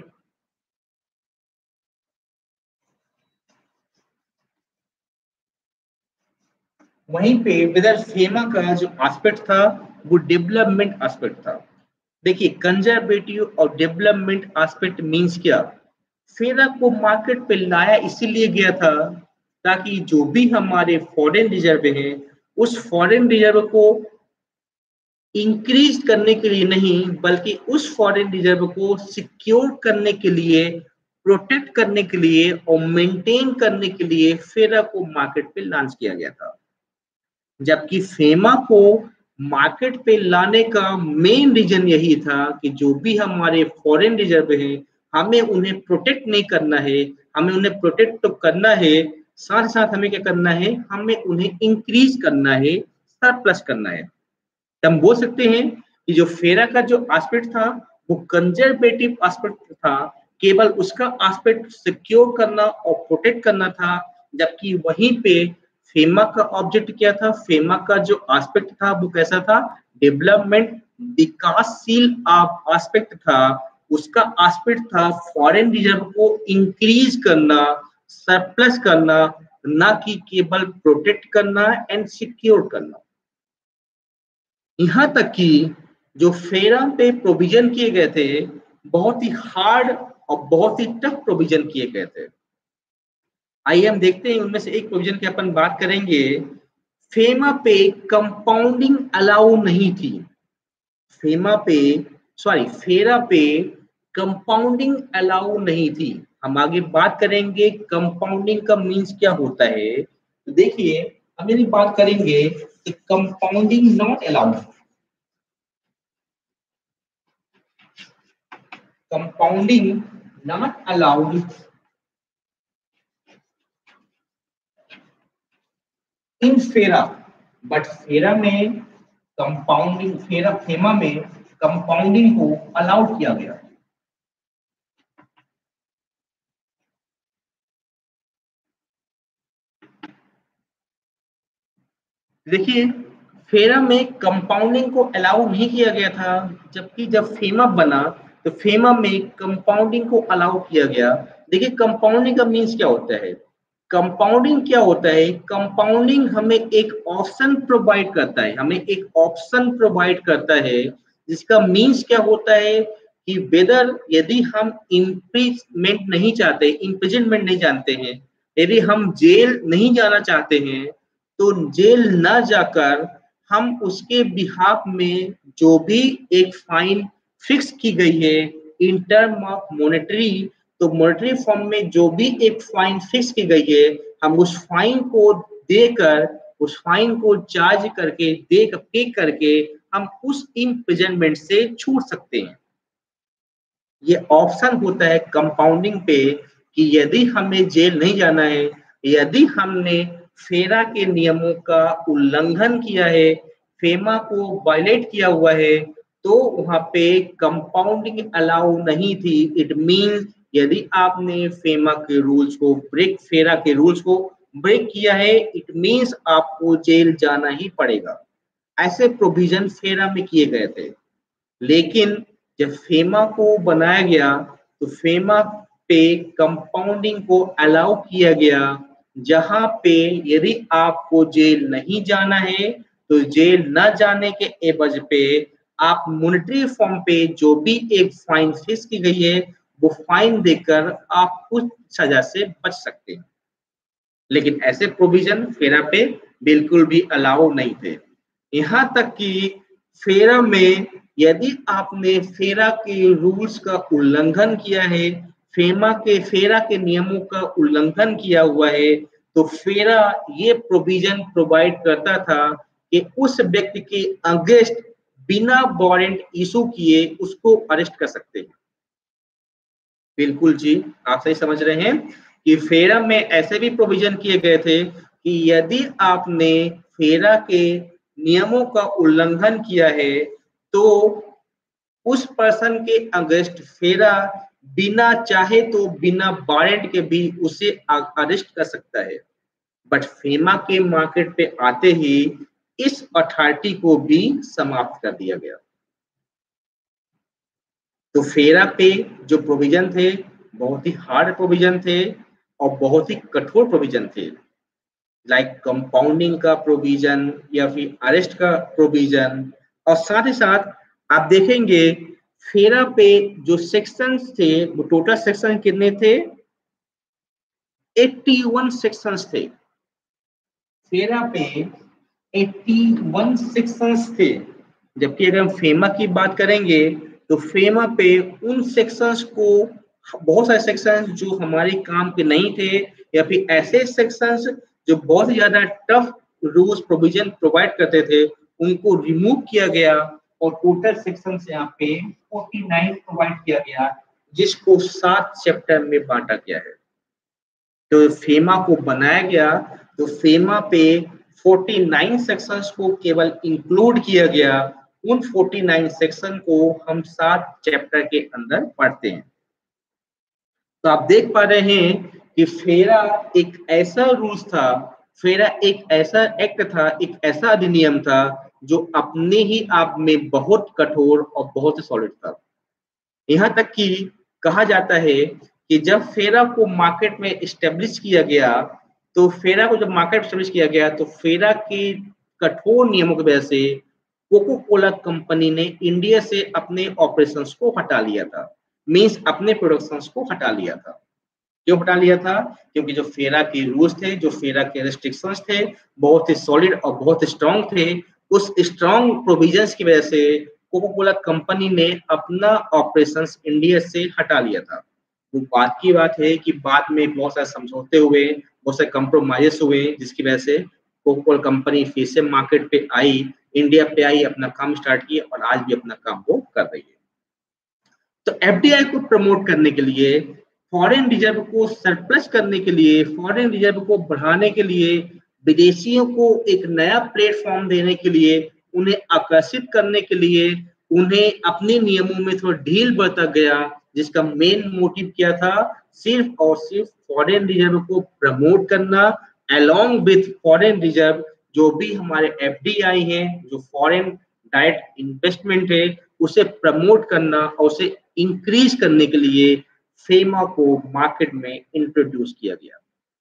वहीं पे विदर फेमा का जो एस्पेक्ट था वो डेवलपमेंट एस्पेक्ट था। देखिए कंजर्वेटिव और डेवलपमेंट एस्पेक्ट मींस क्या, फेरा को मार्केट पे लाया इसीलिए गया था ताकि जो भी हमारे फॉरेन रिजर्व हैं उस फॉरेन रिजर्व को इंक्रीज करने के लिए नहीं, बल्कि उस फॉरेन रिजर्व को सिक्योर करने के लिए, प्रोटेक्ट करने के लिए और मेंटेन करने के लिए फेरा को मार्केट पे लॉन्च किया गया था। जबकि फेमा को मार्केट पे लाने का मेन रीजन यही था कि जो भी हमारे फॉरेन रिजर्व हैं हमें उन्हें प्रोटेक्ट नहीं करना है, हमें उन्हें प्रोटेक्ट तो करना है, साथ साथ हमें क्या करना है, हमें उन्हें इंक्रीज करना है, सरप्लस करना है। हम बोल सकते हैं कि जो फेरा का जो एस्पेक्ट था वो कंजर्वेटिव एस्पेक्ट था, केवल उसका एस्पेक्ट सिक्योर करना और प्रोटेक्ट करना था। जबकि वहीं पे फेमा का ऑब्जेक्ट क्या था, फेमा का जो एस्पेक्ट था वो कैसा था, डेवलपमेंट विकासशील एस्पेक्ट था। उसका एस्पेक्ट था फॉरेन रिजर्व को इंक्रीज करना, सरप्लस करना, ना कि केवल प्रोटेक्ट करना एंड सिक्योर करना। यहाँ तक कि जो फेरा पे प्रोविजन किए गए थे बहुत ही हार्ड और बहुत ही टफ प्रोविजन किए गए थे। आइए हम देखते हैं उनमें से एक प्रोविजन की अपन बात करेंगे। फेमा पे कंपाउंडिंग अलाउ नहीं थी। फेरा पे कंपाउंडिंग अलाउ नहीं थी। हम आगे बात करेंगे कंपाउंडिंग का मीन्स क्या होता है। तो देखिए हम यदि बात करेंगे कि compounding not allowed, compounding not allowed in FERA, but FERA में कंपाउंडिंग, फेमा में कंपाउंडिंग को अलाउड किया गया। देखिए फेरा में कंपाउंडिंग को अलाउ नहीं किया गया था, जबकि जब फेमा बना तो फेमा में कंपाउंडिंग को अलाउ किया गया। देखिए कंपाउंडिंग का मीन्स क्या होता है, कंपाउंडिंग क्या होता है, कंपाउंडिंग हमें एक ऑप्शन प्रोवाइड करता है, हमें एक ऑप्शन प्रोवाइड करता है, जिसका मीन्स क्या होता है कि वेदर यदि हम इम्प्रिजमेंट नहीं चाहते, इम्प्रिजनमेंट नहीं जानते हैं, यदि हम जेल नहीं जाना चाहते हैं तो जेल न जाकर हम उसके बिहाफ में जो भी एक फाइन फिक्स की गई है इन टर्म ऑफ मॉनेटरी, तो मॉनेटरी फॉर्म में जो भी एक फाइन फिक्स की गई है हम उस फाइन को देकर, उस फाइन को चार्ज करके पे करके हम उस इम्प्रिजनमेंट से छूट सकते हैं। ये ऑप्शन होता है कंपाउंडिंग पे कि यदि हमें जेल नहीं जाना है, यदि हमने फेरा के नियमों का उल्लंघन किया है, फेमा को वायलेट किया हुआ है, तो वहां पे कंपाउंडिंग अलाउ नहीं थी। इट मीन यदि आपने फेमा के रूल्स को ब्रेक, फेरा के रूल्स को ब्रेक किया है, इट मीन्स आपको जेल जाना ही पड़ेगा। ऐसे प्रोविजन फेरा में किए गए थे। लेकिन जब फेमा को बनाया गया तो फेमा पे कंपाउंडिंग को अलाउ किया गया, जहां पे यदि आपको जेल नहीं जाना है तो जेल न जाने के एवज पे आप मॉनेटरी फॉर्म पे जो भी एक फाइन फिक्स की गई है वो फाइन देकर आप उस सजा से बच सकते हैं। लेकिन ऐसे प्रोविजन फेरा पे बिल्कुल भी अलाउ नहीं थे। यहाँ तक कि फेरा में यदि आपने फेरा के रूल्स का उल्लंघन किया है, फेरा के नियमों का उल्लंघन किया हुआ है, तो फेरा ये प्रोविजन प्रोवाइड करता था कि उस व्यक्ति के अगेंस्ट बिना वारंट इशू किए उसको अरेस्ट कर सकते हैं। बिल्कुल जी, आप सही समझ रहे हैं कि फेरा में ऐसे भी प्रोविजन किए गए थे कि यदि आपने फेरा के नियमों का उल्लंघन किया है तो उस पर्सन के अगेंस्ट फेरा बिना चाहे तो बिना वारंट के भी उसे अरेस्ट कर सकता है। बट फेमा के मार्केट पे आते ही इस अथॉरिटी को भी समाप्त कर दिया गया। तो फेरा पे जो प्रोविजन थे बहुत ही हार्ड प्रोविजन थे और बहुत ही कठोर प्रोविजन थे, लाइक कंपाउंडिंग का प्रोविजन या फिर अरेस्ट का प्रोविजन। और साथ ही साथ आप देखेंगे फेरा पे जो सेक्शंस थे वो टोटल सेक्शन कितने थे? 81 सेक्शंस थे। फेरा पे 81 सेक्शंस थे, जबकि अगर हम फेमा की बात करेंगे तो फेमा पे उन सेक्शंस को बहुत सारे सेक्शंस जो हमारे काम के नहीं थे या फिर ऐसे सेक्शंस जो बहुत ही ज्यादा टफ रूल्स प्रोविजन प्रोवाइड करते थे उनको रिमूव किया गया और टोटल सेक्शंस यहाँ पे 49 प्रोवाइड किया गया, जिसको 7 चैप्टर में बांटा गया है। तो फेमा को बनाया गया तो फेमा पे 49 सेक्शंस को केवल इंक्लूड किया गया। उन 49 सेक्शन को हम 7 चैप्टर के अंदर पढ़ते हैं। तो आप देख पा रहे हैं कि फेरा एक ऐसा रूल्स था, फेरा एक ऐसा एक्ट था, एक ऐसा अधिनियम था जो अपने ही आप में बहुत कठोर और बहुत सॉलिड था। यहाँ तक कि कहा जाता है कि जब फेरा को मार्केट में इस्टेब्लिश किया गया तो फेरा को जब मार्केट इस्टेब्लिश किया गया तो फेरा के कठोर नियमों की वजह से कोको कोला कंपनी ने इंडिया से अपने ऑपरेशंस को हटा लिया था, मींस अपने प्रोडक्शंस को हटा लिया था। क्यों हटा लिया था? क्योंकि जो फेरा के रूल्स थे, जो फेरा के रेस्ट्रिक्शंस थे, बहुत ही सॉलिड और बहुत स्ट्रांग थे। उस स्ट्रांग प्रोविजंस की वजह से कोको कोला कंपनी ने अपना ऑपरेशंस इंडिया से हटा लिया था। वो बात की बात है कि बाद में बहुत सारे समझौते हुए, बहुत सारे कंप्रोमाइजेस हुए, जिसकी वजह से कोको कोला कंपनी फिर से मार्केट पे आई, इंडिया पे आई, अपना काम स्टार्ट किया और आज भी अपना काम वो कर रही है। तो एफडीआई को प्रमोट करने के लिए, फॉरेन रिजर्व को सरप्लस करने के लिए, फॉरेन रिजर्व को बढ़ाने के लिए, विदेशियों को एक नया प्लेटफॉर्म देने के लिए, उन्हें आकर्षित करने के लिए, उन्हें अपने नियमों में थोड़ा ढील बरता गया, जिसका मेन मोटिव क्या था? सिर्फ और सिर्फ फॉरेन रिजर्व को प्रमोट करना, अलोंग विथ फॉरेन रिजर्व जो भी हमारे एफडीआई है, जो फॉरेन डायरेक्ट इन्वेस्टमेंट है, उसे प्रमोट करना और उसे इंक्रीज करने के लिए फेमा को मार्केट में इंट्रोड्यूस किया गया।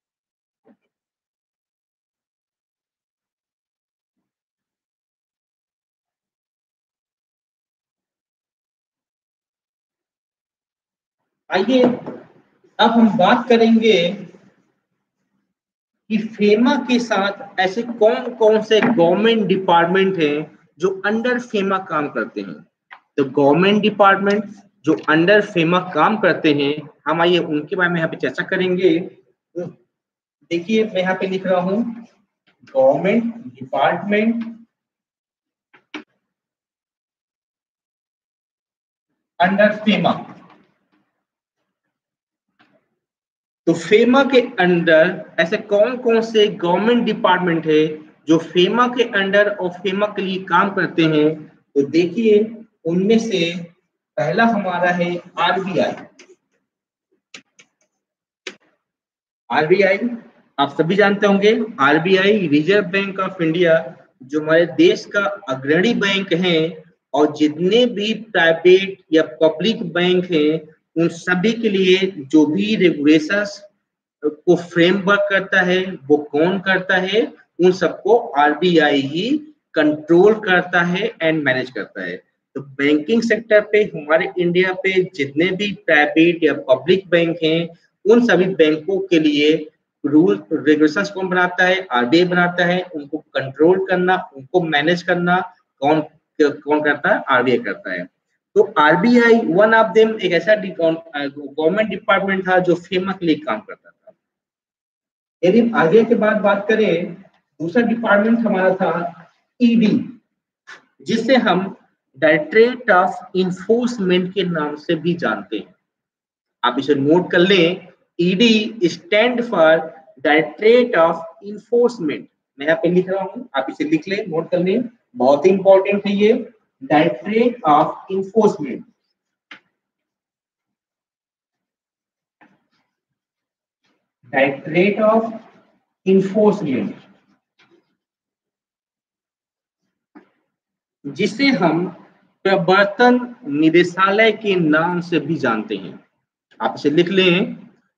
आइए अब हम बात करेंगे कि फेमा के साथ ऐसे कौन कौन से गवर्नमेंट डिपार्टमेंट हैं जो अंडर फेमा काम करते हैं। तो गवर्नमेंट डिपार्टमेंट जो अंडर फेमा काम करते हैं, हम आइए उनके बारे में यहाँ पे चर्चा करेंगे। तो देखिए मैं यहाँ पे लिख रहा हूँ गवर्नमेंट डिपार्टमेंट अंडर फेमा। तो फेमा के अंडर ऐसे कौन कौन से गवर्नमेंट डिपार्टमेंट है जो फेमा के अंडर और फेमा के लिए काम करते हैं। तो देखिए उनमें से पहला हमारा है आरबीआई। आरबीआई आप सभी जानते होंगे, RBI reserve bank of India, जो हमारे देश का अग्रणी बैंक है और जितने भी प्राइवेट या पब्लिक बैंक हैं उन सभी के लिए जो भी रेगुलेशंस को फ्रेमवर्क करता है वो कौन करता है, उन सबको आरबीआई ही कंट्रोल करता है एंड मैनेज करता है। तो बैंकिंग सेक्टर पे हमारे इंडिया पे जितने भी प्राइवेट या पब्लिक बैंक हैं, उन सभी बैंकों के लिए रूल रेगुलेशंस कौन बनाता है, आरबीआई बनाता है। उनको कंट्रोल करना, उनको मैनेज करना कौन कौन करता है, आरबीआई करता है। तो आरबीआई वन ऑफ देम एक ऐसा गवर्नमेंट डिपार्टमेंट था जो फेमा के लिए काम करता था। यदि आगे के बाद बात करें, दूसरा डिपार्टमेंट हमारा था ईडी, जिसे हम डायरेक्टरेट ऑफ इन्फोर्समेंट के नाम से भी जानते हैं। आप इसे नोट कर लें, ED stand for directorate of enforcement. मैं यहाँ पे लिख रहा हूँ, आप इसे लिख लें, नोट कर लें, बहुत ही इंपॉर्टेंट है ये, directorate of enforcement. Directorate of enforcement, जिसे हम प्रवर्तन निदेशालय के नाम से भी जानते हैं। आप इसे लिख लें,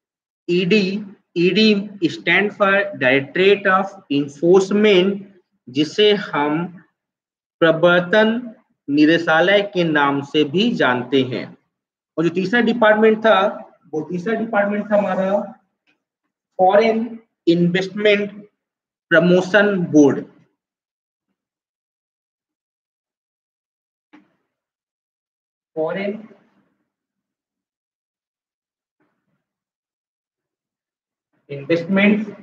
ED stand for directorate of enforcement, जिसे हम प्रवर्तन निदेशालय के नाम से भी जानते हैं। और जो तीसरा डिपार्टमेंट था, वो तीसरा डिपार्टमेंट था हमारा foreign investment promotion board. Foreign investment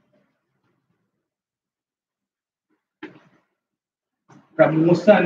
promotion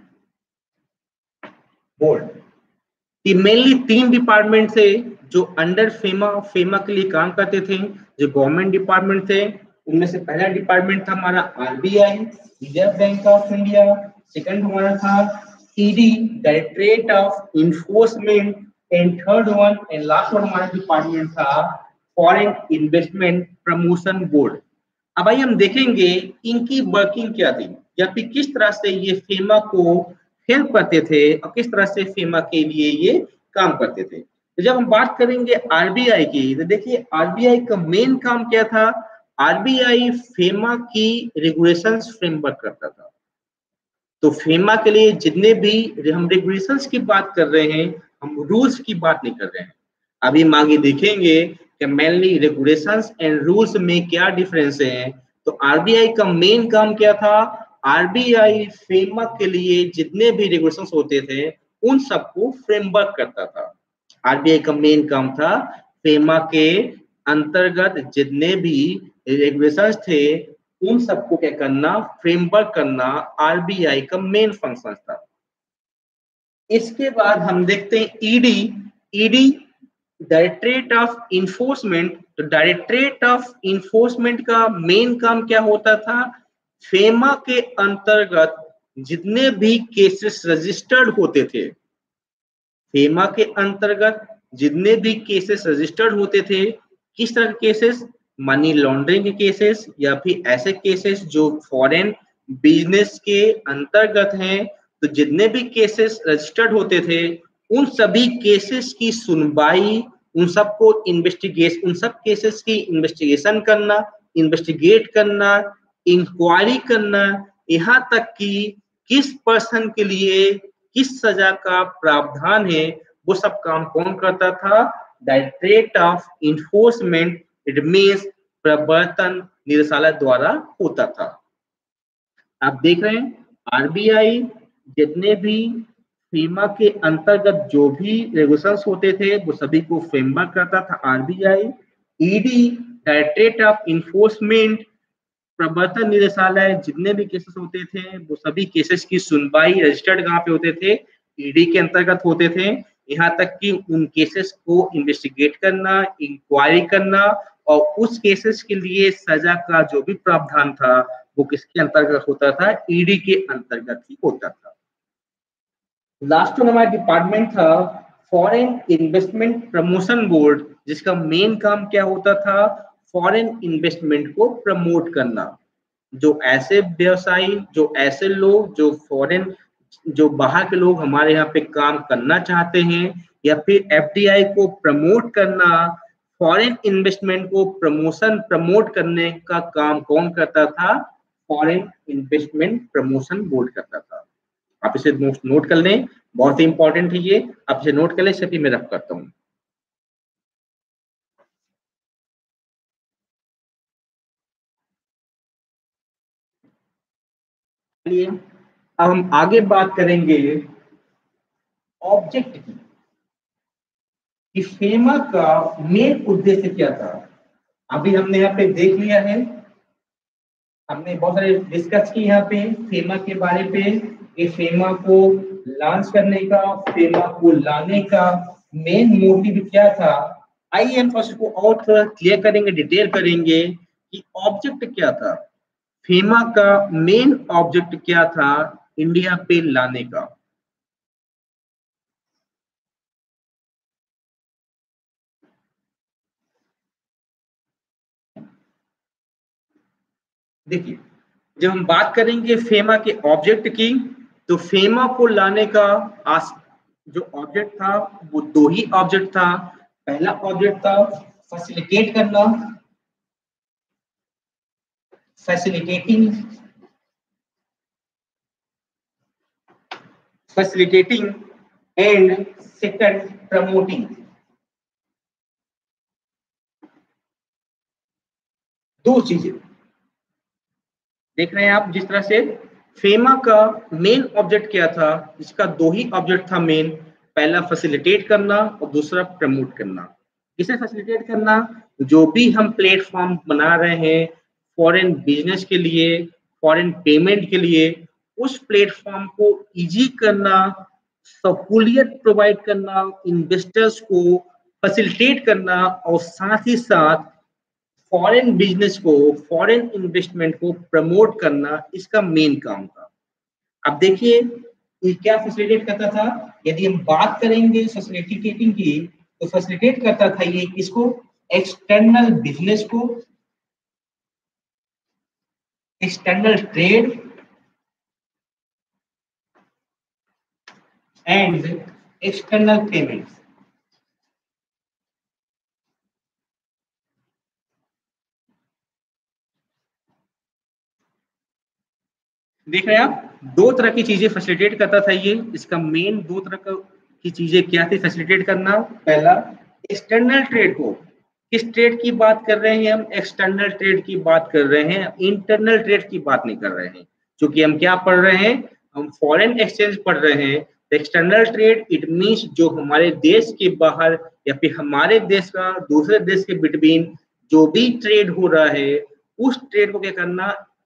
board. ये मेनली 3 डिपार्टमेंट थे जो अंडर फेमा के लिए काम करते थे, जो गवर्नमेंट डिपार्टमेंट थे। उनमें से पहला डिपार्टमेंट था हमारा RBI, reserve bank of India. Second हमारा था ED, directorate of enforcement. And third one and last one हमारा डिपार्टमेंट था फॉरेन इन्वेस्टमेंट प्रमोशन बोर्ड। अब आइए हम देखेंगे इनकी वर्किंग क्या थी, या फिर किस तरह से ये फेमा को हेल्प करते थे और किस तरह से फेमा के लिए ये काम करते थे। तो जब हम बात करेंगे आरबीआई की, तो देखिए आरबीआई का मेन काम क्या था। आरबीआई फेमा की रेगुलेशंस फ्रेमवर्क करता था। तो फेमा के लिए जितने भी हम रेगुलेशंस की बात कर रहे हैं, हम रूल्स की बात नहीं कर रहे हैं। अभी हम आगे देखेंगे कि मेनली रेगुलेशंस एंड रूल्स में क्या डिफरेंस है। तो आरबीआई का मेन काम क्या था, आरबीआई फेमा के लिए जितने भी रेगुलेशंस होते थे उन सबको फ्रेमवर्क करता था। आरबीआई का मेन काम था फेमा के अंतर्गत जितने भी रेगुलेशंस थे उन सबको क्या करना, फ्रेमवर्क करना आरबीआई का मेन फंक्शन था। इसके बाद हम देखते हैं ईडी डायरेक्टरेट ऑफ इन्फोर्समेंट। तो डायरेक्टरेट ऑफ इन्फोर्समेंट का मेन काम क्या होता था, फेमा के अंतर्गत जितने भी केसेस रजिस्टर्ड होते थे, फेमा के अंतर्गत जितने भी केसेस रजिस्टर्ड होते थे, किस तरह के केसेस, मनी लॉन्ड्रिंग के केसेस या फिर ऐसे केसेस जो फॉरेन बिजनेस के अंतर्गत हैं। तो जितने भी केसेस रजिस्टर्ड होते थे उन सभी केसेस की सुनवाई, उन सबको इन्वेस्टिगेशन, उन सब केसेस की इन्वेस्टिगेशन करना, इन्वेस्टिगेट करना, इंक्वायरी करना, यहाँ तक कि किस पर्सन के लिए किस सजा का प्रावधान है, वो सब काम कौन करता था, directorate of enforcement, it means प्रवर्तन निदेशालय द्वारा होता था। आप देख रहे हैं आरबीआई जितने भी फीमा के अंतर्गत जो भी रेगुलेशंस होते थे वो सभी को फ्रेमवर्क करता था RBI. ED directorate of enforcement प्रवर्तन निदेशालय जितने भी केसेस होते थे वो सभी केसेस की सुनवाई रजिस्टर्ड कहाँ पे होते थे, ईडी के अंतर्गत होते थे। यहाँ तक कि उन केसेस को इन्वेस्टिगेट करना, इंक्वायरी करना और उस केसेस के लिए सजा का जो भी प्रावधान था वो किसके अंतर्गत होता था, ईडी के अंतर्गत ही होता था। लास्ट वन हमारा डिपार्टमेंट था फॉरेन इन्वेस्टमेंट प्रमोशन बोर्ड, जिसका मेन काम क्या होता था, फॉरेन इन्वेस्टमेंट को प्रमोट करना। जो ऐसे व्यवसायी, जो ऐसे लोग जो फॉरेन, जो बाहर के लोग हमारे यहाँ पे काम करना चाहते हैं या फिर एफडीआई को प्रमोट करना, फॉरेन इन्वेस्टमेंट को प्रमोट करने का काम कौन करता था? फॉरेन इन्वेस्टमेंट प्रमोशन बोर्ड करता था। आप इसे नोट कर लें, बहुत ही इंपॉर्टेंट है ये, आप इसे नोट कर लें, इसे भी मैं रख करता हूँ। चलिए अब हम आगे बात करेंगे ऑब्जेक्ट की, कि फेमा का मेन उद्देश्य क्या था। अभी हमने यहाँ पे देख लिया है, हमने बहुत सारे डिस्कस की यहाँ पे फेमा के बारे पे, कि फेमा को लॉन्च करने का, फेमा को लाने का मेन मोटिव क्या था। आइए हम फर्स्ट को और थोड़ा क्लियर करेंगे, डिटेल करेंगे कि ऑब्जेक्ट क्या था, फेमा का मेन ऑब्जेक्ट क्या था इंडिया पे लाने का। देखिए, जब हम बात करेंगे फेमा के ऑब्जेक्ट की, तो फेमा को लाने का जो ऑब्जेक्ट था वो दो ही ऑब्जेक्ट था। पहला ऑब्जेक्ट था फैसिलिटेट करना, फैसिलिटेटिंग एंड सेकंड प्रमोटिंग। दो चीजें देख रहे हैं आप, जिस तरह से फेमा का मेन ऑब्जेक्ट क्या था, इसका दो ही ऑब्जेक्ट था मेन, पहला फैसिलिटेट करना और दूसरा प्रमोट करना। किसे फैसिलिटेट करना? जो भी हम प्लेटफॉर्म बना रहे हैं फॉरेन बिजनेस के लिए, फॉरेन पेमेंट के लिए, उस प्लेटफॉर्म को इजी करना, सहूलियत प्रोवाइड करना, इन्वेस्टर्स को फैसिलिटेट करना, और साथ ही साथ फॉरेन बिजनेस को, फॉरेन इन्वेस्टमेंट को प्रमोट करना, इसका मेन काम था। अब देखिए ये क्या फैसिलिटेट करता था। यदि हम बात करेंगे फैसिलिटेटिंग की, तो फैसिलिटेट करता था ये किसको? एक्सटर्नल बिजनेस को, external trade and external payments. देख रहे हैं आप, दो तरह की चीजें फैसिलिटेट करता था ये। इसका मेन दो तरह की चीजें क्या थी फैसिलिटेट करना? पहला, एक्सटर्नल ट्रेड को। किस ट्रेड की बात कर रहे हैं हम? एक्सटर्नल ट्रेड की बात कर रहे हैं, इंटरनल ट्रेड की बात नहीं कर रहे हैं। क्योंकि हम क्या पढ़ रहे हैं? हम फॉरेन एक्सचेंज पढ़ रहे हैं। एक्सटर्नल ट्रेड इट मीन्स जो हमारे देश के बाहर या फिर हमारे देश का दूसरे देश के बिटवीन जो भी ट्रेड हो रहा है, उस ट्रेड को क्या करना?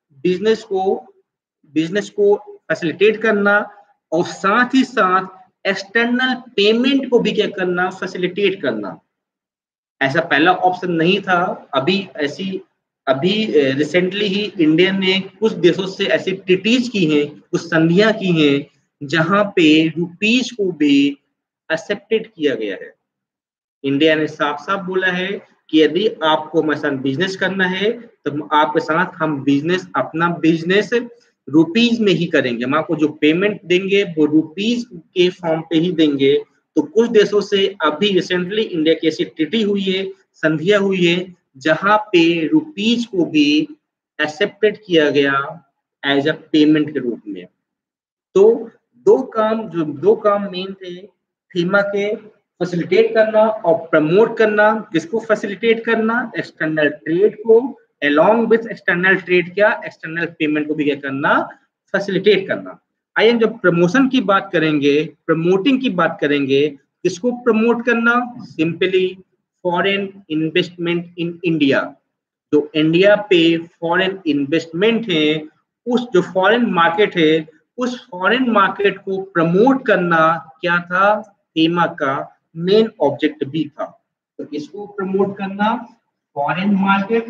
बिजनेस को फैसिलिटेट करना, और साथ ही साथ एक्सटर्नल पेमेंट को भी क्या करना? फैसिलिटेट करना। ऐसा पहला ऑप्शन नहीं था। अभी रिसेंटली ही इंडिया ने कुछ देशों से ऐसी ट्रीटीज की हैं, कुछ संधियां की हैं, जहां पे रुपीज को भी एक्सेप्टेड किया गया है। इंडिया ने साफ साफ बोला है कि यदि आपको हमारे साथ बिजनेस करना है तो आपके साथ हम अपना बिजनेस रुपीज में ही करेंगे। हम आपको जो पेमेंट देंगे वो रुपीज के फॉर्म पे ही देंगे। तो कुछ देशों से अभी रिसेंटली इंडिया की ऐसी ट्रीटी हुई है, संधियां हुई है, जहां पे रुपीज को भी एक्सेप्टेड किया गया एज अ पेमेंट के रूप में। तो दो काम मेन थे फीमा के, फैसिलिटेट करना और प्रमोट करना। किसको फैसिलिटेट करना? एक्सटर्नल ट्रेड को, along with एक्सटर्नल ट्रेड क्या? एक्सटर्नल पेमेंट को भी क्या करना? फैसिलिटेट करना। आइए जब प्रमोशन की बात करेंगे, प्रमोटिंग की बात करेंगे, किसको प्रमोट करना? Simply foreign investment in India. जो इंडिया पे फॉरेन इन्वेस्टमेंट है, उस जो फॉरेन मार्केट है, उस फॉरेन मार्केट को प्रमोट करना क्या था? फीमा का मेन ऑब्जेक्ट भी था। तो इसको प्रमोट करना foreign market,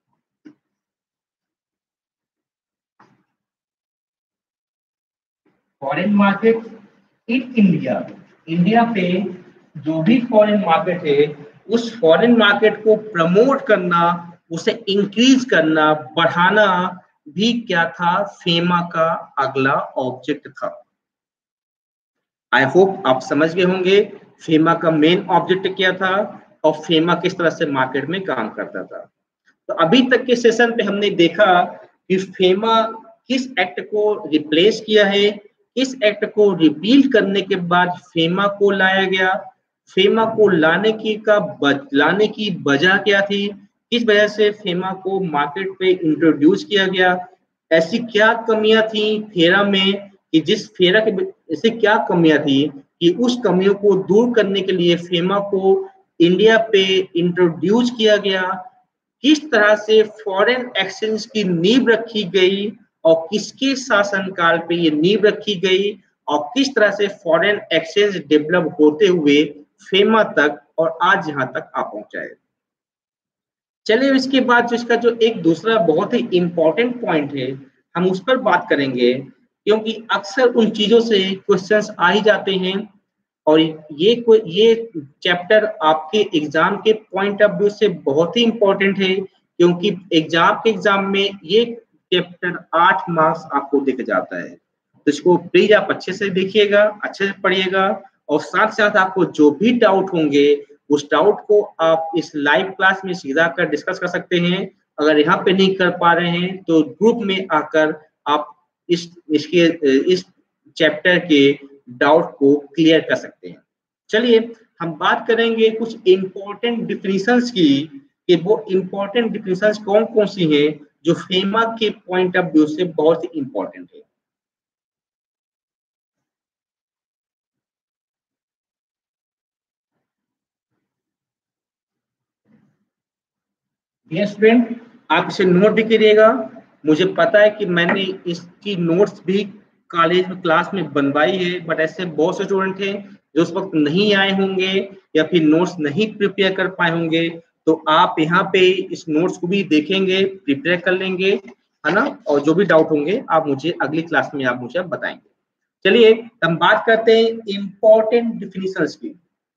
in India. India पे जो भी फॉरेन मार्केट है, उस फॉरेन मार्केट को प्रमोट करना, उसे इंक्रीज करना, बढ़ाना भी क्या था? फेमा का अगला ऑब्जेक्ट था। आई होप आप समझ गए होंगे फेमा का मेन ऑब्जेक्ट क्या था, और फेमा किस तरह से मार्केट में काम करता था। तो अभी तक के सेशन पे हमने देखा कि फेमा किस एक्ट को रिप्लेस किया है, किस एक्ट को रिपील करने के बाद फेमा को लाया गया, फेमा को लाने की वजह क्या थी, किस वजह से फेमा को मार्केट पे इंट्रोड्यूस किया गया, ऐसी क्या कमियां थी फेरा में कि जिस फेरा के ऐसे क्या कमियां थी कि उस कमियों को दूर करने के लिए फेमा को इंडिया पे इंट्रोड्यूस किया गया, किस तरह से फॉरेन एक्सचेंज की नींव रखी गई और किसके शासनकाल पे ये नींव रखी गई और किस तरह से फॉरेन एक्सचेंज डेवलप होते हुए फेमा तक और आज यहाँ तक आ पहुंचा है। चलिए इसके बाद जो इसका जो एक दूसरा बहुत ही इंपॉर्टेंट पॉइंट है हम उस पर बात करेंगे, क्योंकि अक्सर उन चीजों से क्वेश्चंस आ ही जाते हैं और ये चैप्टर आपके एग्जाम के पॉइंट ऑफ व्यू से बहुत ही इंपॉर्टेंट है, क्योंकि एग्जाम में ये चैप्टर 8 मार्क्स आपको दिख जाता है। तो इसको प्लीज आप अच्छे से देखिएगा, अच्छे से पढ़िएगा और साथ साथ आपको जो भी डाउट होंगे उस डाउट को आप इस लाइव क्लास में सीधा कर डिस्कस कर सकते हैं। अगर यहाँ पे नहीं कर पा रहे हैं तो ग्रुप में आकर आप इस चैप्टर के डाउट को क्लियर कर सकते हैं। चलिए हम बात करेंगे कुछ इंपॉर्टेंट डिफिनीशंस की कि वो इंपॉर्टेंट डिफिनीशंस कौन कौन सी हैं जो फेमा के पॉइंट ऑफ व्यू से बहुत ही इंपॉर्टेंट है। डियर स्टूडेंट, आप इसे नोट भी करिएगा। मुझे पता है कि मैंने इसकी नोट्स भी कॉलेज में क्लास में बनवाई है, बट ऐसे बहुत से स्टूडेंट हैं जो उस वक्त नहीं आए होंगे या फिर नोट्स नहीं प्रिपेयर कर पाए होंगे। तो आप यहाँ पे इस नोट्स को भी देखेंगे, प्रिपेयर कर लेंगे, है ना, और जो भी डाउट होंगे आप मुझे अगली क्लास में आप मुझे बताएंगे। चलिए हम बात करते हैं इंपॉर्टेंट डिफिनीशंस की।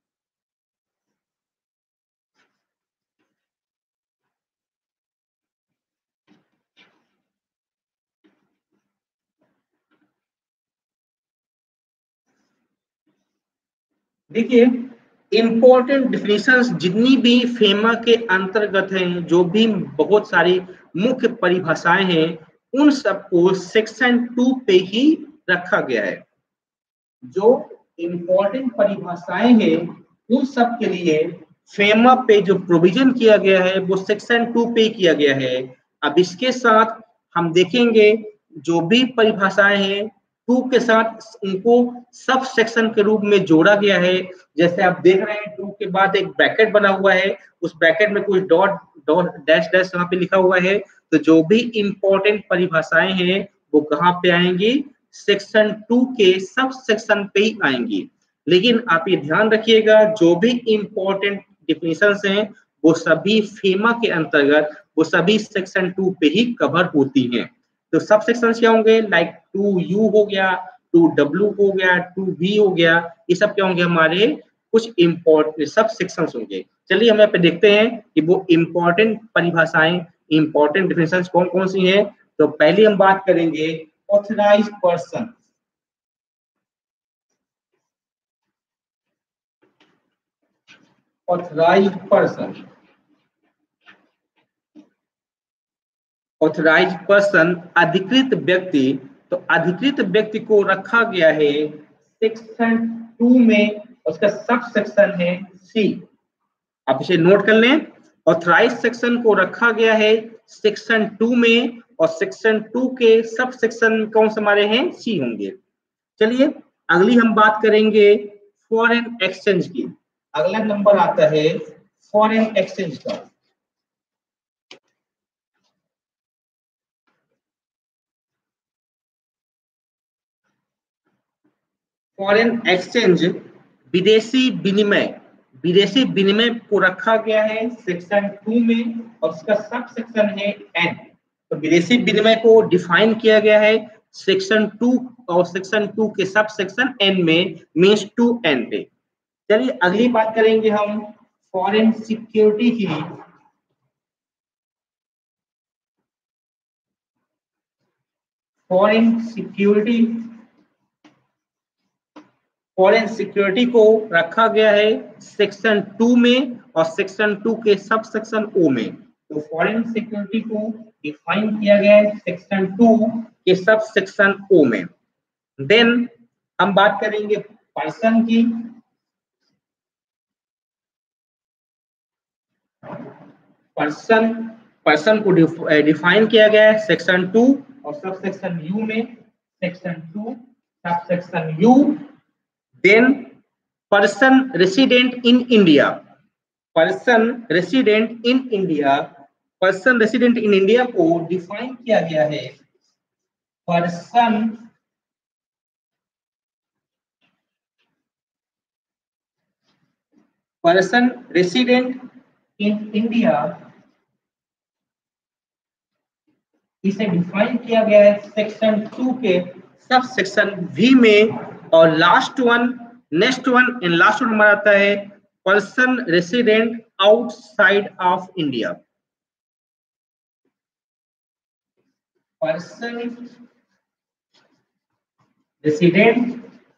देखिए इंपॉर्टेंट डिफिनीशंस जितनी भी फेमा के अंतर्गत हैं, जो भी बहुत सारी मुख्य परिभाषाएं हैं, उन सबको सेक्शन 2 पे ही रखा गया है। जो इंपॉर्टेंट परिभाषाएं हैं उन सब के लिए फेमा पे जो प्रोविजन किया गया है वो सेक्शन 2 पे किया गया है। अब इसके साथ हम देखेंगे जो भी परिभाषाएं हैं 2 के साथ उनको सब सेक्शन के रूप में जोड़ा गया है। जैसे आप देख रहे हैं 2 के बाद एक ब्रैकेट बना हुआ है, उस ब्रैकेट में कुछ डॉट डॉट डैश डैश यहाँ पे लिखा हुआ है। तो जो भी इंपॉर्टेंट परिभाषाएं हैं वो कहाँ पे आएंगी, सेक्शन 2 के सब सेक्शन पे ही आएंगी। लेकिन आप ये ध्यान रखिएगा जो भी इंपॉर्टेंट डिफिनीशंस हैं वो सभी फेमा के अंतर्गत वो सभी सेक्शन 2 पे ही कवर होती हैं। तो सब सेक्शन क्या होंगे, लाइक 2U हो गया, 2W हो गया, 2V हो गया, ये सब क्या होंगे हमारे कुछ इंपॉर्टेंट सब सेक्शंस होंगे। चलिए हम यहाँ पे देखते हैं कि वो इंपॉर्टेंट परिभाषाएं, इंपॉर्टेंट डिफिनीशंस कौन कौन सी हैं। तो पहले हम बात करेंगे authorised person. Authorised person, authorised person अधिकृत व्यक्ति। तो अधिकृत व्यक्ति को रखा गया है सेक्शन 2 में, उसका सब सेक्शन है सी। आप इसे नोट कर लें, ऑथराइज सेक्शन को रखा गया है सेक्शन 2 में और सेक्शन 2 के सब सेक्शन कौन से हमारे हैं, सी होंगे। चलिए अगली हम बात करेंगे फॉरेन एक्सचेंज की। अगला नंबर आता है फॉरेन एक्सचेंज का। फॉरेन एक्सचेंज विदेशी विनिमय, विदेशी विनिमय को रखा गया है सेक्शन 2 में और उसका सब सेक्शन है एन। तो विदेशी विनिमय को डिफाइन किया गया है सेक्शन 2 और सेक्शन 2 के सब सेक्शन एन में, मीन्स 2N पे। चलिए अगली बात करेंगे हम फॉरेन सिक्योरिटी की। फॉरेन सिक्योरिटी, फॉरेन सिक्योरिटी को रखा गया है सेक्शन 2 में और सेक्शन 2 के सब सेक्शन ओ में। तो फॉरेन सिक्योरिटी को डिफाइन किया गया है सेक्शन 2 के सब सेक्शन ओ में। देन हम बात करेंगे पर्सन की। पर्सन को डिफाइन किया गया है सेक्शन 2 और सब सेक्शन यू में। Section 2 sub section U. Then person resident in India. Person resident in India, person resident in India को डिफाइन किया गया है पर्सन रेसिडेंट इन इंडिया, इसे डिफाइन किया गया है सेक्शन 2 के सब सेक्शन वी में। और next one and last one हमारा आता है person resident outside of India. Person resident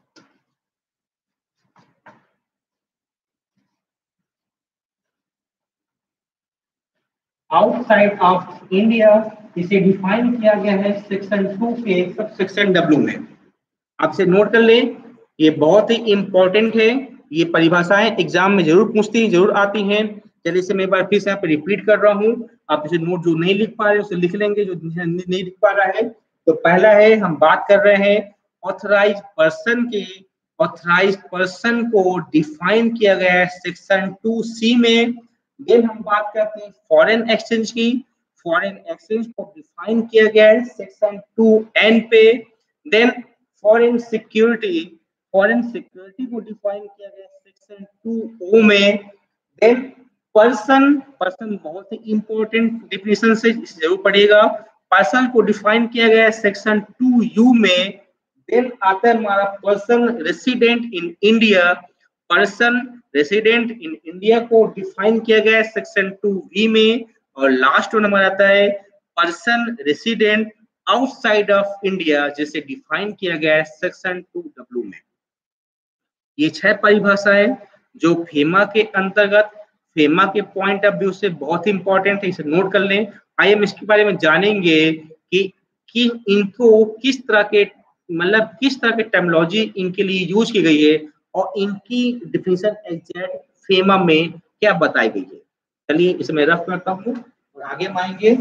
outside of India, इसे डिफाइन किया गया है सेक्शन 2 के सब सेक्शन डब्ल्यू में। आपसे नोट कर लें, ये बहुत ही इंपॉर्टेंट है। ये परिभाषाएं एग्जाम में जरूर पूछती जरूर आती हैं। चलिए इसे मैं एक बार फिर से यहाँ पे रिपीट कर रहा हूँ। आप इसे नोट जो नहीं लिख पा रहे उसे लिख लेंगे, जो नहीं लिख पा रहा है। तो पहला है, हम बात कर रहे हैं ऑथराइज पर्सन की। ऑथराइज पर्सन को डिफाइन किया गया है सेक्शन 2C में। देन हम बात करते हैं फॉरेन एक्सचेंज की। फॉरेन एक्सचेंज को डिफाइन किया गया है सेक्शन 2N पे। देन फॉरेन सिक्योरिटी को डिफाइन किया गया है सेक्शन 2O में। देन पर्सन बहुत ही इंपॉर्टेंट डिफिनेशन से जरूर पढ़िएगा। पर्सन को डिफाइन किया गया है सेक्शन 2U में। देन आता है हमारा person resident in India. Person resident in India को डिफाइन किया गया है सेक्शन 2V में। और लास्ट वन हमारा आता है person resident outside of India, जिसे डिफाइन किया गया है सेक्शन 2W में। ये 6 परिभाषाएं जो फेमा के अंतर्गत, फेमा के पॉइंट ऑफ व्यू से बहुत इंपॉर्टेंट है, इसे नोट कर लें। आइए हम इसके बारे में जानेंगे कि इनको किस तरह के किस तरह के टर्मिनोलॉजी इनके लिए यूज की गई है और इनकी डिफिनेशन एग्जैक्ट फेमा में क्या बताई गई है। चलिए इसे मैं रफ करता हूँ और आगे हम आएंगे।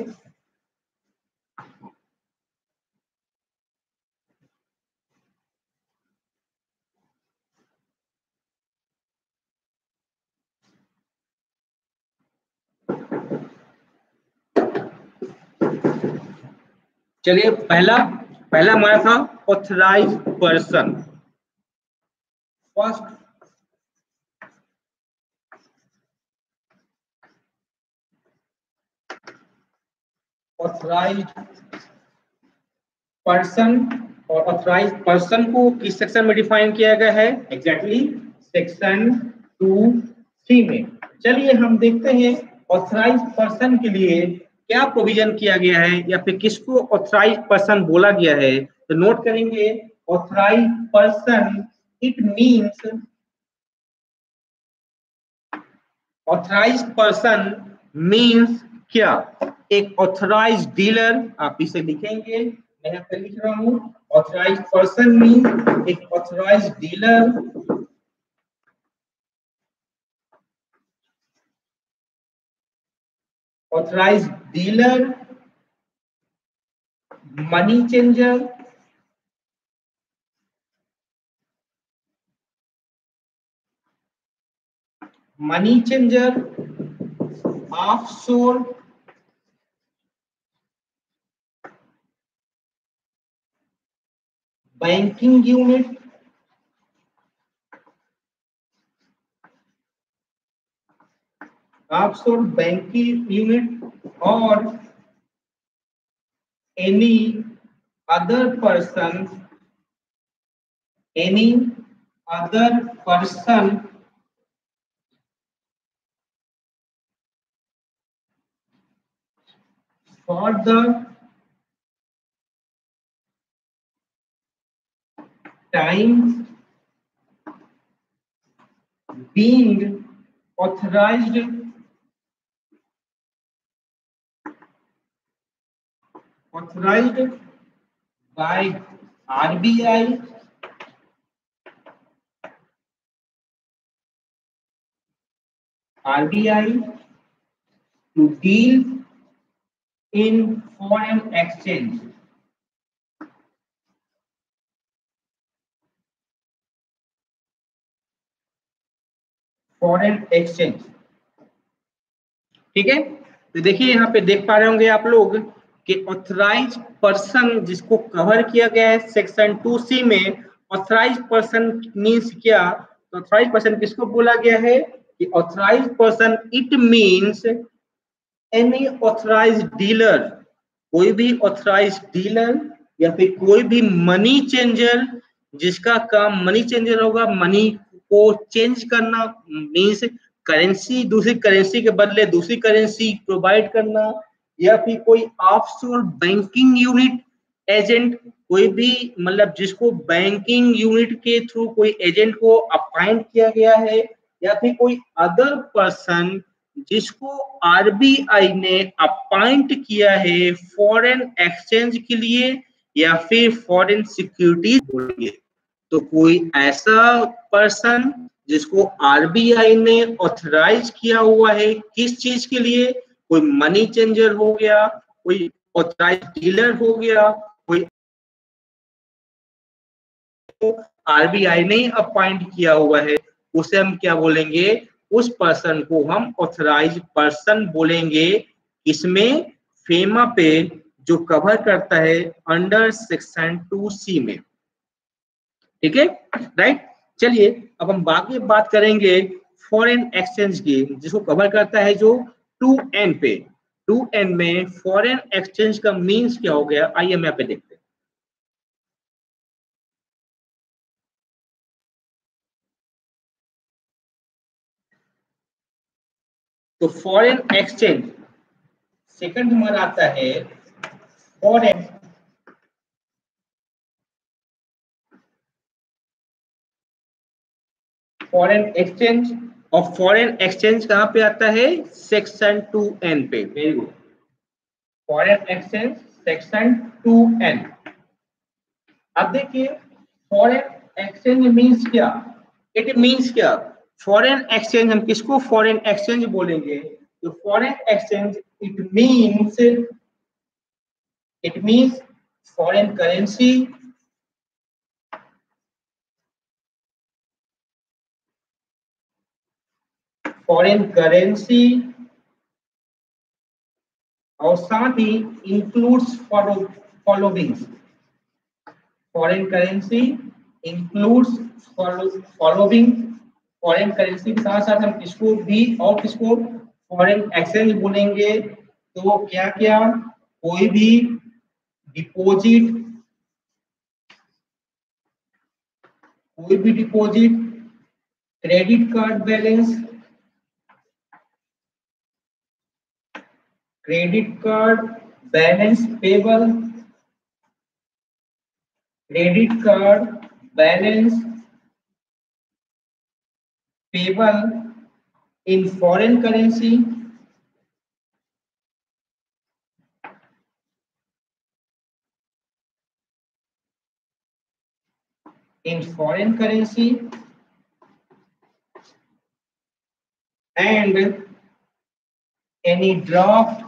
चलिए पहला हमारा था authorise person. First authorise person, और ऑथराइज पर्सन को किस सेक्शन में डिफाइन किया गया है? एग्जैक्टली सेक्शन 2C में। चलिए हम देखते हैं ऑथराइज पर्सन के लिए क्या प्रोविजन किया गया है या फिर किसको ऑथराइज पर्सन बोला गया है। तो नोट करेंगे authorise person, it means authorise person means क्या? एक ऑथराइज डीलर, आप इसे लिखेंगे, मैं यहाँ पे लिख रहा हूँ। ऑथराइज पर्सन मींस एक authorise dealer, authorise dealer, money changer, offshore, banking unit, offshore banking unit, और any other person for the time being authorized by RBI to deal in foreign exchange. Foreign exchange, ठीक है। तो देखिए यहाँ पे देख पा रहे होंगे आप लोग कि ऑथराइज पर्सन जिसको कवर किया गया है सेक्शन 2C में, ऑथराइज पर्सन मींस क्या? तो ऑथराइज पर्सन किसको बोला गया है कि authorise person it means any authorise dealer, कोई भी ऑथराइज डीलर या फिर कोई भी मनी चेंजर जिसका काम मनी चेंजर होगा, मनी को चेंज करना मींस करेंसी, दूसरी करेंसी के बदले दूसरी करेंसी प्रोवाइड करना, या फिर कोई ऑफशोर बैंकिंग यूनिट एजेंट, कोई भी मतलब जिसको बैंकिंग यूनिट के थ्रू कोई एजेंट को अपॉइंट किया गया है, या फिर कोई अदर पर्सन जिसको आरबीआई ने अपॉइंट किया है फॉरेन एक्सचेंज के लिए या फिर फॉरेन सिक्योरिटीज बोलेंगे। तो कोई ऐसा पर्सन जिसको आरबीआई ने ऑथराइज किया हुआ है किस चीज के लिए, कोई मनी चेंजर हो गया, कोई ऑथराइज डीलर हो गया, कोई आरबीआई ने अपॉइंट किया हुआ है, उसे हम क्या बोलेंगे? उस पर्सन को हम ऑथराइज पर्सन बोलेंगे। इसमें फेमा पे जो कवर करता है अंडर सेक्शन 2C में, ठीक है, राइट। चलिए अब हम बाकी बात करेंगे फॉरेन एक्सचेंज की, जिसको कवर करता है जो 2N पे। 2N में फॉरेन एक्सचेंज का मीन्स क्या हो गया, आइए हम यहाँ पे देखते हैं। तो फॉरेन एक्सचेंज सेकंड हमारा आता है फॉरेन एक्सचेंज, और फॉरेन एक्सचेंज कहां पे आता है? सेक्शन 2N पे। Very good, foreign exchange section 2N। अब देखिए फॉरेन एक्सचेंज मींस क्या? इट मींस क्या? फॉरेन एक्सचेंज हम किसको फॉरेन एक्सचेंज बोलेंगे? तो foreign exchange it means foreign currency, और साथ ही includes followings. Foreign currency includes following. Foreign currency के साथ साथ हम किसको भी और किसको फॉरेन एक्सचेंज बोलेंगे? तो क्या क्या? कोई भी deposit, credit card balance, payable, credit card balance payable in foreign currency, and any draft,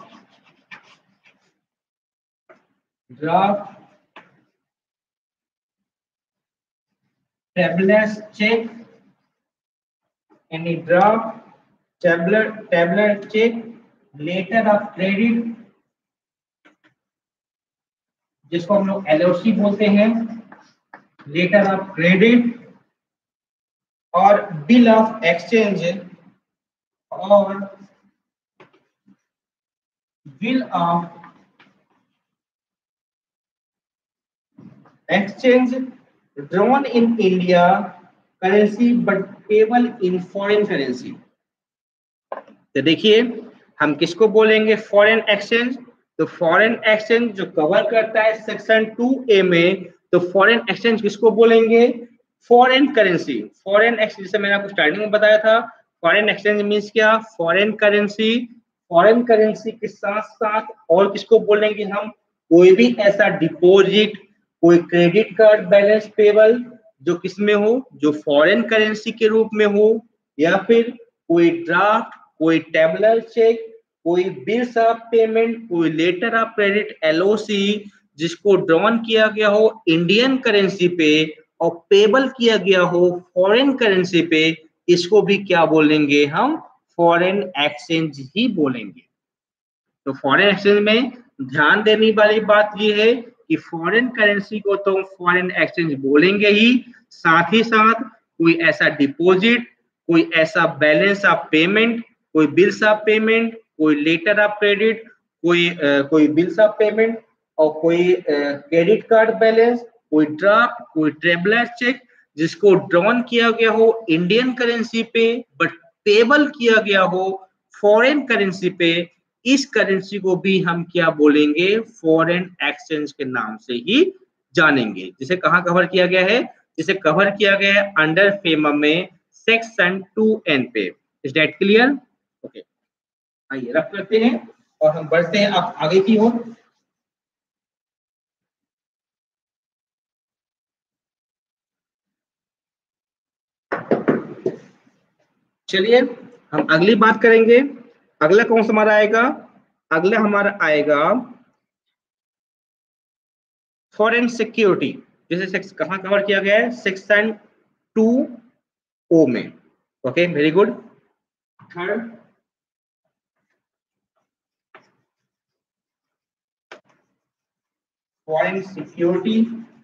traveler's check, traveler check, letter of credit जिसको हम लोग एलओसी बोलते हैं, लेटर ऑफ क्रेडिट, और बिल ऑफ एक्सचेंज, और bill of exchange drawn in India currency but payable in foreign currency. तो देखिए हम किसको बोलेंगे फॉरेन एक्सचेंज? तो फॉरेन एक्सचेंज जो कवर करता है सेक्शन 2A में, तो फॉरेन एक्सचेंज किसको बोलेंगे? फॉरेन करेंसी, फॉरेन एक्सचेंज, जैसे मैंने आपको स्टार्टिंग में बताया था, फॉरेन एक्सचेंज मीन्स क्या, फॉरेन करेंसी। फॉरेन करेंसी के साथ साथ और किसको बोलेंगे हम, कोई भी ऐसा डिपॉजिट, कोई क्रेडिट कार्ड बैलेंस पेबल जो किसमें हो, जो फॉरेन करेंसी के रूप में हो, या फिर कोई ड्राफ्ट, कोई टेबलर चेक, कोई बिल्स ऑफ पेमेंट, कोई लेटर ऑफ क्रेडिट एलओसी जिसको ड्रॉन किया गया हो इंडियन करेंसी पे और पेबल किया गया हो फॉरेन करेंसी पे, इसको भी क्या बोलेंगे हम, फॉरेन एक्सचेंज ही बोलेंगे। तो फॉरेन एक्सचेंज में ध्यान देने वाली बात यह है कि फॉरेन करेंसी को तो फॉरेन एक्सचेंज बोलेंगे ही, साथ ही साथ कोई ऐसा डिपॉजिट, कोई ऐसा बैलेंस ऑफ पेमेंट, कोई बिल्स ऑफ पेमेंट, कोई लेटर ऑफ क्रेडिट, कोई बिल्स ऑफ पेमेंट और कोई क्रेडिट कार्ड बैलेंस, कोई ड्राफ्ट, कोई ट्रेवलर चेक जिसको ड्रॉन किया गया हो इंडियन करेंसी पे बट पेबल किया गया हो फॉरेन करेंसी पे, इस करेंसी को भी हम क्या बोलेंगे, फॉरेन एक्सचेंज के नाम से ही जानेंगे। जिसे कहाँ कवर किया गया है, जिसे कवर किया गया है अंडर फेमा में सेक्शन 2N पे। Is that clear? ओके, आइए रफ करते हैं और हम बढ़ते हैं आप आगे की ओर। चलिए हम अगली बात करेंगे। अगला कौन सा हमारा आएगा, अगला हमारा आएगा फॉरेन सिक्योरिटी, जिसे कहां कवर किया गया है, सेक्शन 2O में। Okay, very good. Third, foreign security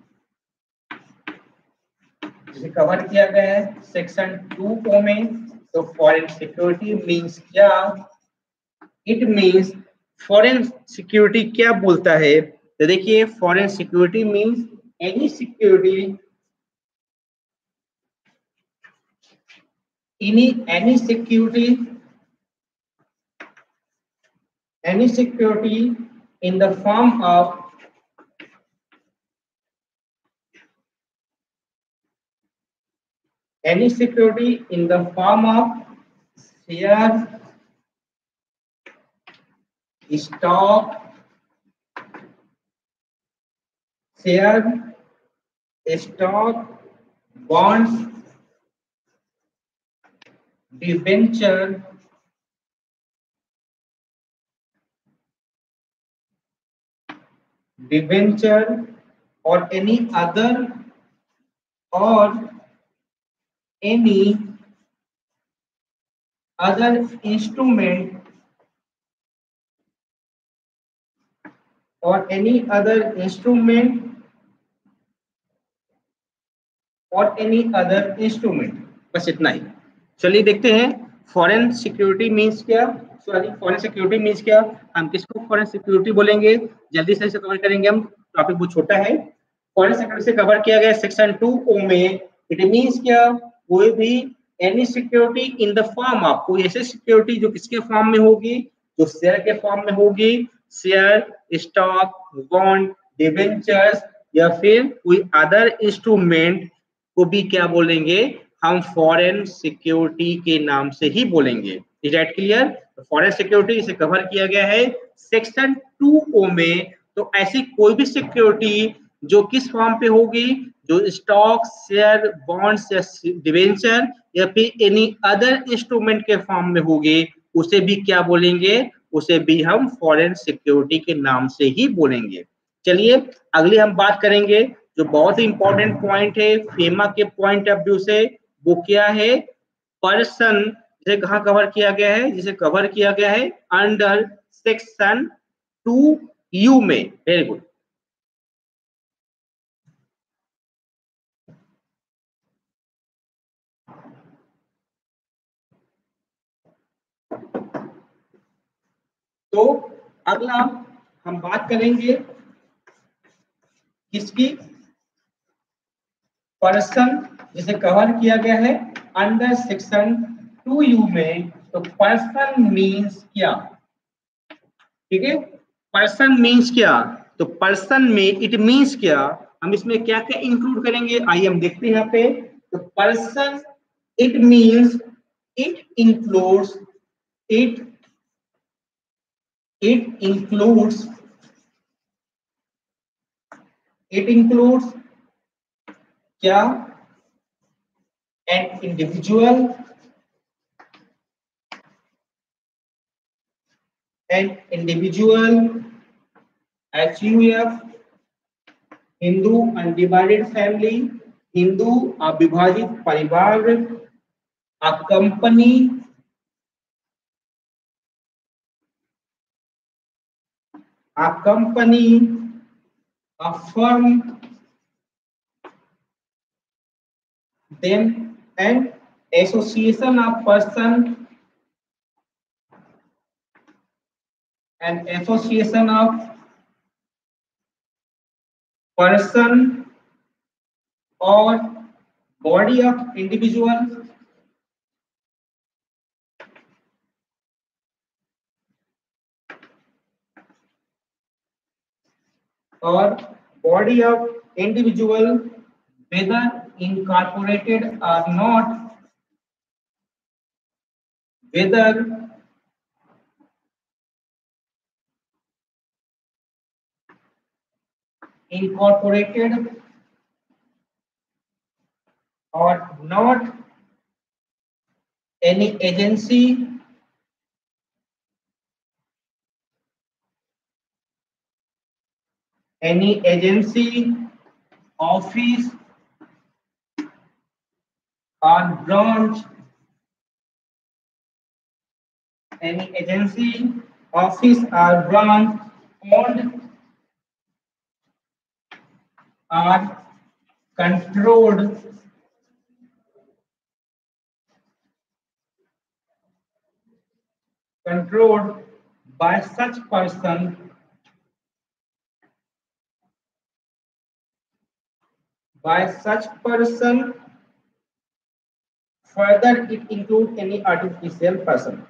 जिसे कवर किया गया है सेक्शन 2O में। तो फॉरेन सिक्योरिटी मींस क्या, इट मींस फॉरेन सिक्योरिटी क्या बोलता है, तो देखिए foreign security means any security, any security in the form of share, stock, bonds, debenture, or any other instrument बस इतना ही। चलिए देखते हैं फॉरेन सिक्योरिटी मींस क्या, फॉरेन सिक्योरिटी मींस क्या, हम किसको फॉरेन सिक्योरिटी बोलेंगे, जल्दी से कवर करेंगे हम, टॉपिक बहुत छोटा है। फॉरेन सिक्योरिटी से कवर किया गया सेक्शन 2O में। इट मींस क्या, कोई भी any security in the form of, कोई ऐसी सिक्योरिटी जो किसके फॉर्म में होगी, जो शेयर के फॉर्म में होगी, शेयर, स्टॉक, बॉन्ड, डिबेंचर्स या फिर कोई अदर इंस्ट्रूमेंट को भी क्या बोलेंगे, हम फॉरेन सिक्योरिटी के नाम से ही बोलेंगे। Is that clear? Foreign security इसे कवर किया गया है सेक्शन 2O में। तो ऐसी कोई भी सिक्योरिटी जो किस फॉर्म पे होगी, जो स्टॉक, शेयर, बॉन्ड्स या डिबेंचर या फिर एनी अदर इंस्ट्रूमेंट के फॉर्म में होगी, उसे भी क्या बोलेंगे, उसे भी हम फॉरेन सिक्योरिटी के नाम से ही बोलेंगे। चलिए अगली हम बात करेंगे जो बहुत ही इंपॉर्टेंट पॉइंट है फेमा के पॉइंट ऑफ व्यू से, वो क्या है, पर्सन, जिसे कहाँ कवर किया गया है, जिसे कवर किया गया है अंडर सेक्शन 2U में। Very good. तो अगला हम बात करेंगे किसकी, पर्सन जिसे कवर किया गया है अंडर सेक्शन 2U में। तो पर्सन मींस क्या, ठीक है, पर्सन मींस क्या, तो पर्सन में इट मींस क्या, हम इसमें क्या क्या इंक्लूड करेंगे, आइए हम देखते हैं यहाँ पे। तो person it means it includes it includes क्या? an individual HUF Hindu undivided family, Hindu अविभाजित परिवार, a company, a firm, then an association of person, an association of person or body of individual, or body of individual, whether incorporated or not, whether incorporated or not, any agency, office or branch, any agency, office or branch owned or controlled by such person further it include any artificial person।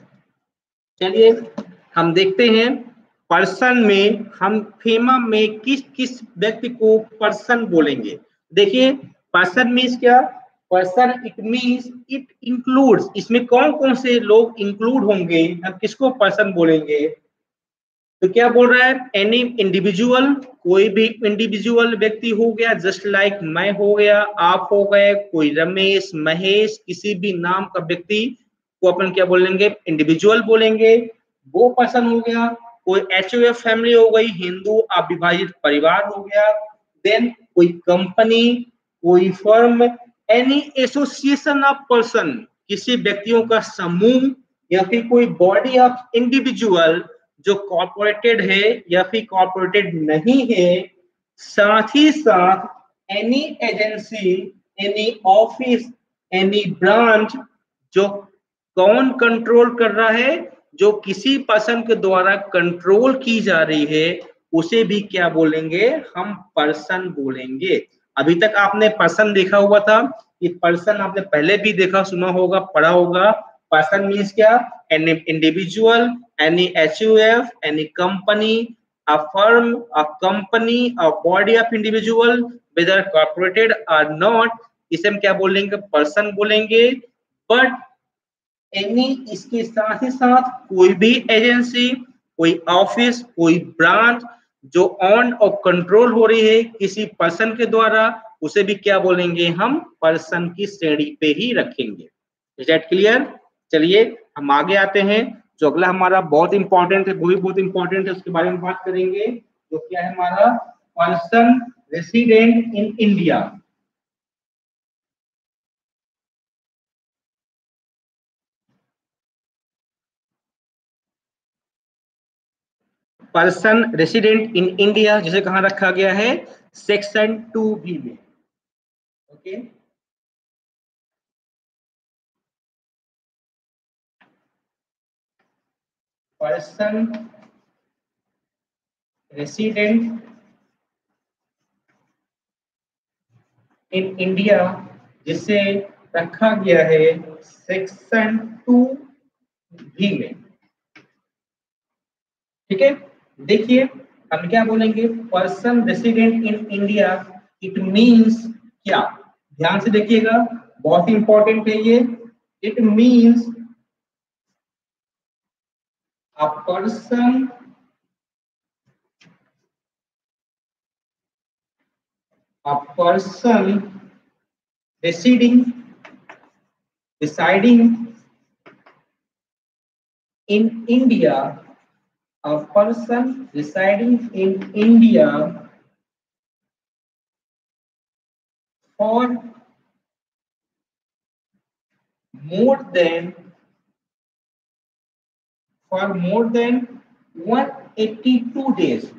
चलिए हम देखते हैं person में हम FEMA में किस किस व्यक्ति को पर्सन बोलेंगे। देखिए पर्सन मीन्स क्या? Person it means it includes, इसमें कौन कौन से लोग इंक्लूड होंगे, हम किसको पर्सन बोलेंगे? तो क्या बोल रहा है? एनी इंडिविजुअल, कोई भी इंडिविजुअल व्यक्ति हो गया, जस्ट लाइक मैं हो गया, आप हो गए, कोई रमेश, महेश, किसी भी नाम का व्यक्ति को अपन क्या बोलेंगे? इंडिविजुअल बोलेंगे, वो पर्सन हो गया। कोई HUF फैमिली हो गई, हिंदू अविभाजित परिवार हो गया। देन कोई कंपनी, कोई firm, any association of person, किसी व्यक्तियों का समूह, या फिर कोई बॉडी ऑफ इंडिविजुअल जो कॉर्पोरेटेड है या फिर कॉर्पोरेटेड नहीं है। साथ ही साथ any agency, any office, any branch जो कौन कंट्रोल कर रहा है, जो किसी पर्सन के द्वारा कंट्रोल की जा रही है, उसे भी क्या बोलेंगे? हम पर्सन बोलेंगे। अभी तक आपने पर्सन देखा हुआ था, ये पर्सन आपने पहले भी देखा, सुना होगा, पढ़ा होगा। पर्सन मीन्स क्या? An individual, any HUF, any company, a firm, a company, a body of individual, whether corporated or not, इसे हम क्या बोलेंगे? पर्सन बोलेंगे। बट एनी, इसके साथ ही साथ कोई भी एजेंसी, कोई ऑफिस, कोई ब्रांच जो ऑन और कंट्रोल हो रही है किसी पर्सन के द्वारा, उसे भी क्या बोलेंगे? हम पर्सन की श्रेणी पे ही रखेंगे। Is that clear? चलिए हम आगे आते हैं। जो अगला हमारा बहुत इंपॉर्टेंट है, वो भी बहुत इंपॉर्टेंट है, उसके बारे में बात करेंगे। जो क्या है हमारा? Person resident in India. Person resident in India जिसे कहां रखा गया है? सेक्शन 2B में। Okay, person resident in India जिसे रखा गया है सेक्शन 2B में। ठीक है, देखिए हम क्या बोलेंगे? Person resident in India, it means क्या? ध्यान से देखिएगा, बहुत ही इंपॉर्टेंट है ये। It means a person residing in India, a person residing in India for more than 182 days.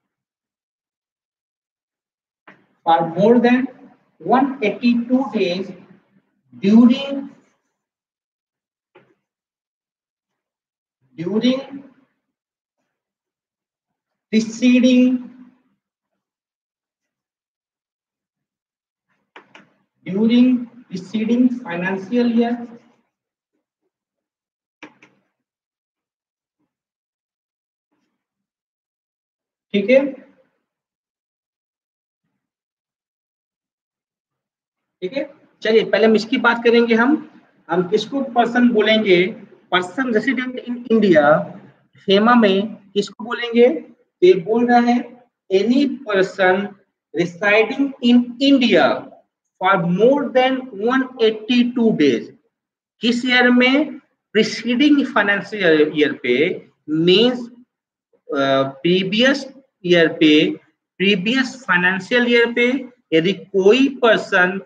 For more than 182 days during preceding financial year, ठीक है, ठीक है। चलिए पहले हम इसकी बात करेंगे। हम किसको पर्सन बोलेंगे? Person resident in India FEMA में किसको बोलेंगे? ये बोल रहा है any person residing in India for more than 182 days. किस ईयर में? प्रीसीडिंग फाइनेंशियल ईयर पे, मीन्स प्रीवियस ईयर पे, प्रीवियस फाइनेंशियल ईयर पे यदि कोई पर्सन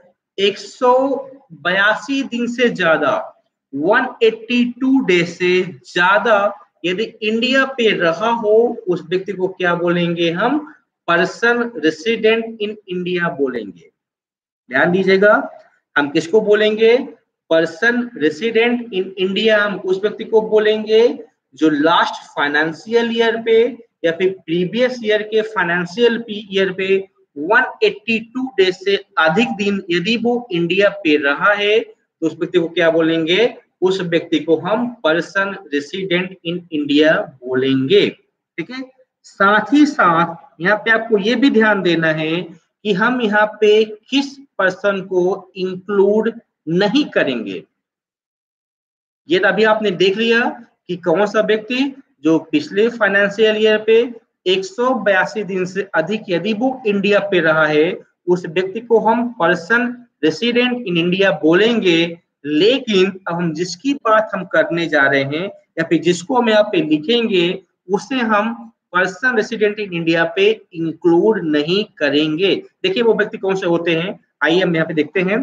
182 दिन से ज्यादा, 182 डे से ज्यादा यदि इंडिया पे रहा हो, उस व्यक्ति को क्या बोलेंगे? हम पर्सन रेसिडेंट इन इंडिया बोलेंगे। ध्यान दीजिएगा, हम किसको बोलेंगे? पर्सन रेसिडेंट इन इंडिया हम उस व्यक्ति को बोलेंगे जो लास्ट फाइनेंशियल ईयर पे या फिर प्रीवियस ईयर के फाइनेंशियल ईयर पे 182 डेज से अधिक दिन यदि वो इंडिया पे रहा है, तो उस व्यक्ति को क्या बोलेंगे? उस व्यक्ति को हम पर्सन रेसिडेंट इन इंडिया बोलेंगे। ठीक है। साथ ही साथ यहाँ पे आपको ये भी ध्यान देना है कि हम यहाँ पे किस पर्सन को इंक्लूड नहीं करेंगे। ये अभी आपने देख लिया कि कौन सा व्यक्ति जो पिछले फाइनेंशियल ईयर पे 182 दिन से अधिक यदि वो इंडिया पे रहा है, उस व्यक्ति को हम पर्सन रेसिडेंट इन इंडिया बोलेंगे। लेकिन अब हम जिसकी बात हम करने जा रहे हैं या फिर जिसको हम यहाँ पे लिखेंगे, उसे हम पर्सन रेसिडेंट इन इंडिया पे इंक्लूड नहीं करेंगे। देखिए वो व्यक्ति कौन से होते हैं, आइए हम यहाँ पे देखते हैं।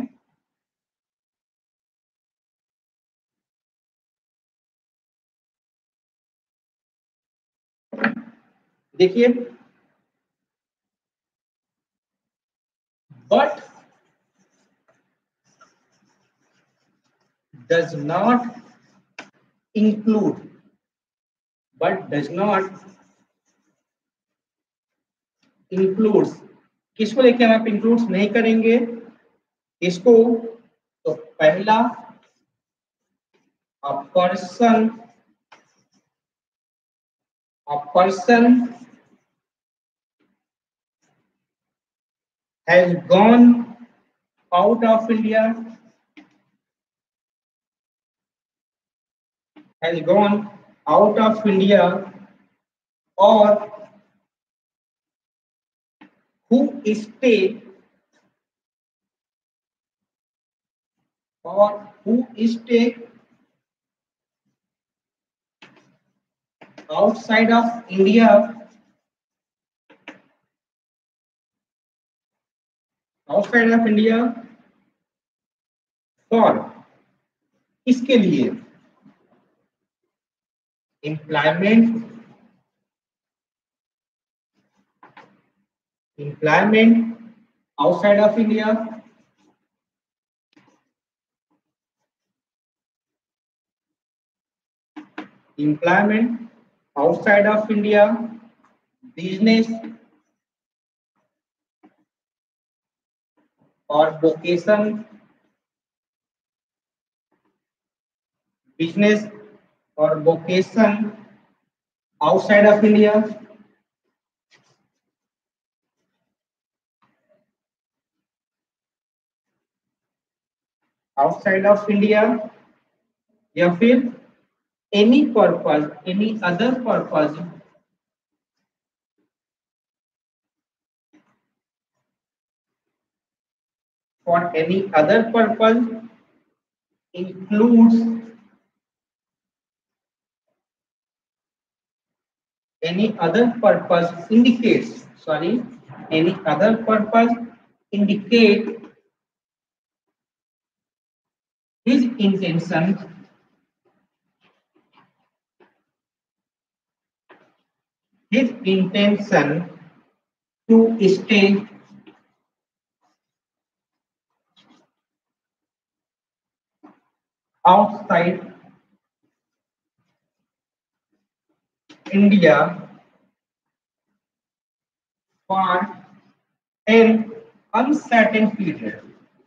देखिए, but does not include, किसको लेके हम आप इंक्लूड नहीं करेंगे? इसको तो पहला a person has gone out of India, or who stay outside of India for इसके लिए employment outside of India, business or vocation, outside of India, outside of India, या फिर any purpose, any other purpose for any other purpose includes any other purpose indicates, sorry, any other purpose indicate his intention to stay outside India for an uncertain period.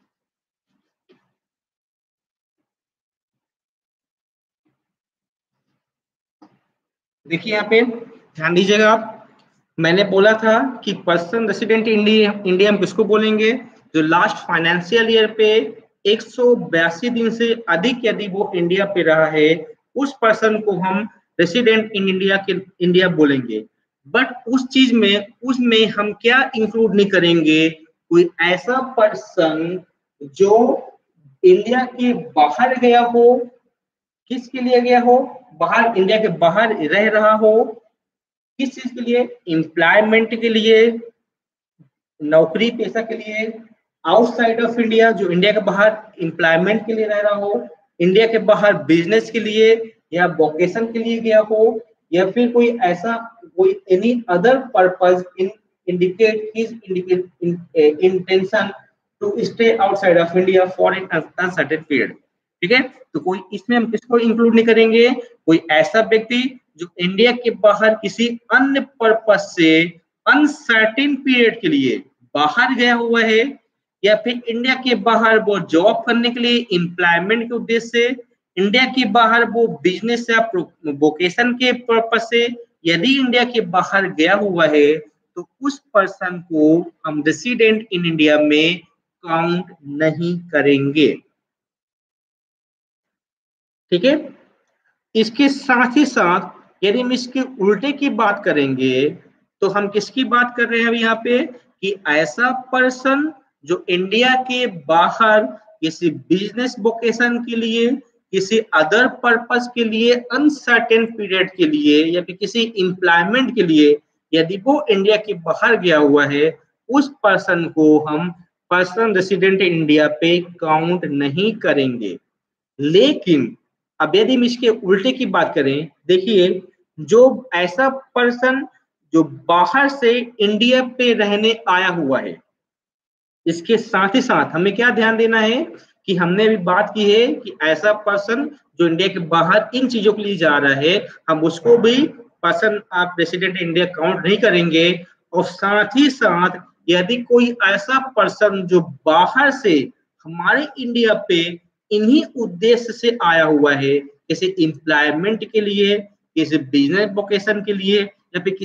देखिए यहाँ पे ध्यान दीजिएगा आप, मैंने बोला था कि पर्सन रेसिडेंट इंडिया हम किसको बोलेंगे, जो लास्ट फाइनेंशियल ईयर पे 182 दिन से अधिक यदि वो इंडिया पे रहा है, उस पर्सन को हम रेसिडेंट इन इंडिया बोलेंगे। बट उस चीज में उसमें हम क्या इंक्लूड नहीं करेंगे, कोई ऐसा पर्सन जो इंडिया के बाहर गया हो, किसके लिए गया हो, बाहर, इंडिया के बाहर रह रहा हो, किस चीज के लिए, एम्प्लॉयमेंट के लिए, नौकरी पेशा के लिए, आउटसाइड ऑफ इंडिया, जो इंडिया के बाहर एम्प्लॉयमेंट के लिए रह रहा हो, इंडिया के बाहर बिजनेस के लिए या वोकेशन के लिए गया हो, या फिर कोई ऐसा कोई any other purpose indicate his intention to stay outside of India for an uncertain period। ठीक है, तो कोई इसमें हम किसको इंक्लूड नहीं करेंगे, कोई ऐसा व्यक्ति जो इंडिया के बाहर किसी अन्य पर्पज से अनसर्टेन पीरियड के लिए बाहर गया हुआ है, या फिर इंडिया के बाहर वो जॉब करने के लिए एम्प्लॉयमेंट के उद्देश्य से, इंडिया के बाहर वो बिजनेस या वोकेशन के पर्पज से यदि इंडिया के बाहर गया हुआ है, तो उस पर्सन को हम रेसिडेंट इन इंडिया में काउंट नहीं करेंगे। ठीक है, इसके साथ ही साथ यदि हम इसके उल्टे की बात करेंगे, तो हम किसकी बात कर रहे हैं अभी यहाँ पे, कि ऐसा पर्सन जो इंडिया के बाहर किसी बिजनेस वोकेशन के लिए, किसी अदर पर्पस के लिए, अनसर्टेन पीरियड के लिए, या फिर किसी एम्प्लॉयमेंट के लिए यदि वो इंडिया के बाहर गया हुआ है, उस पर्सन को हम पर्सन रेसिडेंट इंडिया पे काउंट नहीं करेंगे। लेकिन अब यदि हम इसके उल्टे की बात करें, देखिए जो ऐसा पर्सन जो बाहर से इंडिया पे रहने आया हुआ है, इसके साथ ही साथ हमें क्या ध्यान देना है कि हमने अभी बात की है कि ऐसा पर्सन जो इंडिया के बाहर इन चीजों के लिए जा रहा है, हम उसको भी पर्सन आप रेसिडेंट इंडिया काउंट नहीं करेंगे। और साथ ही साथ यदि कोई ऐसा पर्सन जो बाहर से हमारे इंडिया पे इन्हीं उद्देश्य से आया हुआ है, किसी एम्प्लॉयमेंट के लिए, किसी बिजनेस वोकेशन के लिए, या फिर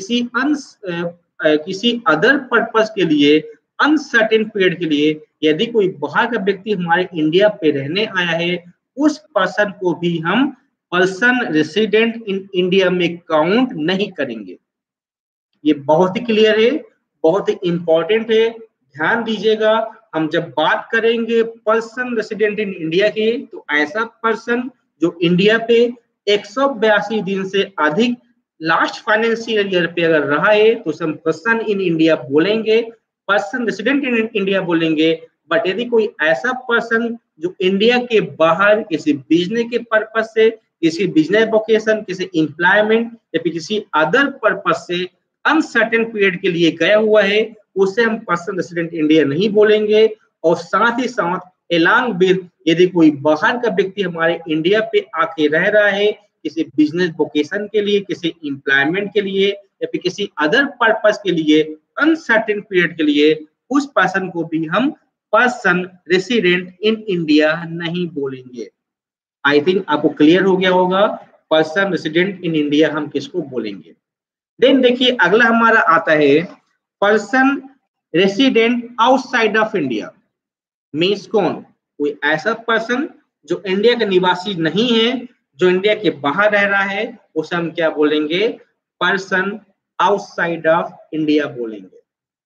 किसी अदर पर्पस के लिए, अनसर्टेन पीरियड के लिए, यदि कोई बाहर का व्यक्ति हमारे इंडिया पे रहने आया है, उस पर्सन को भी हम पर्सन रेसिडेंट इन इंडिया में काउंट नहीं करेंगे। ये बहुत ही क्लियर है, बहुत ही इंपॉर्टेंट है, ध्यान दीजिएगा। हम जब बात करेंगे पर्सन रेसिडेंट इन इंडिया की, तो ऐसा पर्सन जो इंडिया पे 182 दिन से अधिक लास्ट फाइनेंशियल ईयर पे अगर रहा है, तो हम पर्सन इन इंडिया बोलेंगे, पर्सन रेसिडेंट इन इंडिया बोलेंगे। बट यदि कोई ऐसा पर्सन जो इंडिया के बाहर किसी बिजनेस के पर्पस से, किसी बिजनेस वोकेशन, किसी एम्प्लॉयमेंट या फिर किसी अदर पर्पस से अनसर्टेन पीरियड के लिए गया हुआ है, उसे हम पर्सन रेसिडेंट इंडिया नहीं बोलेंगे। और साथ ही साथ एलॉन्ग विद यदि कोई बाहर का व्यक्ति हमारे इंडिया पे आके रह रहा है किसी बिजनेस वोकेशन के लिए, किसी एम्प्लॉयमेंट के लिए, या फिर किसी अदर पर्पस के लिए, अनसर्टेन पीरियड के लिए, उस पर्सन को भी हम पर्सन रेसिडेंट इन इंडिया नहीं बोलेंगे। आई थिंक आपको क्लियर हो गया होगा पर्सन रेसिडेंट इन इंडिया हम किसको बोलेंगे। देन देखिए अगला हमारा आता है person resident outside of India. Means कौन, कोई ऐसा पर्सन जो इंडिया का निवासी नहीं है, जो इंडिया के बाहर रह रहा है, उसे हम क्या बोलेंगे? पर्सन आउटसाइड ऑफ इंडिया बोलेंगे।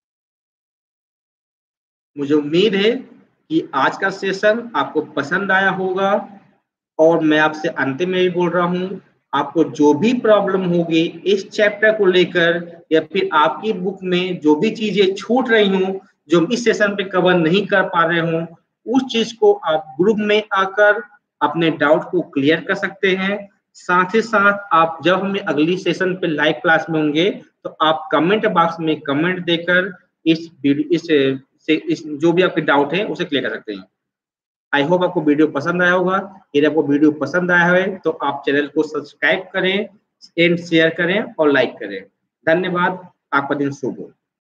मुझे उम्मीद है कि आज का सेशन आपको पसंद आया होगा और मैं आपसे अंतिम में भी बोल रहा हूँ, आपको जो भी प्रॉब्लम होगी इस चैप्टर को लेकर या फिर आपकी बुक में जो भी चीजें छूट रही हों, जो इस सेशन पे कवर नहीं कर पा रहे हों, उस चीज को आप ग्रुप में आकर अपने डाउट को क्लियर कर सकते हैं। साथ ही साथ आप जब हमें अगली सेशन पे लाइव क्लास में होंगे तो आप कमेंट बॉक्स में कमेंट देकर इस जो भी आपके डाउट है उसे क्लियर कर सकते हैं। आई होप आपको वीडियो पसंद आया होगा। यदि आपको वीडियो पसंद आया है तो आप चैनल को सब्सक्राइब करें एंड शेयर करें और लाइक करें। धन्यवाद। आपका दिन शुभ हो।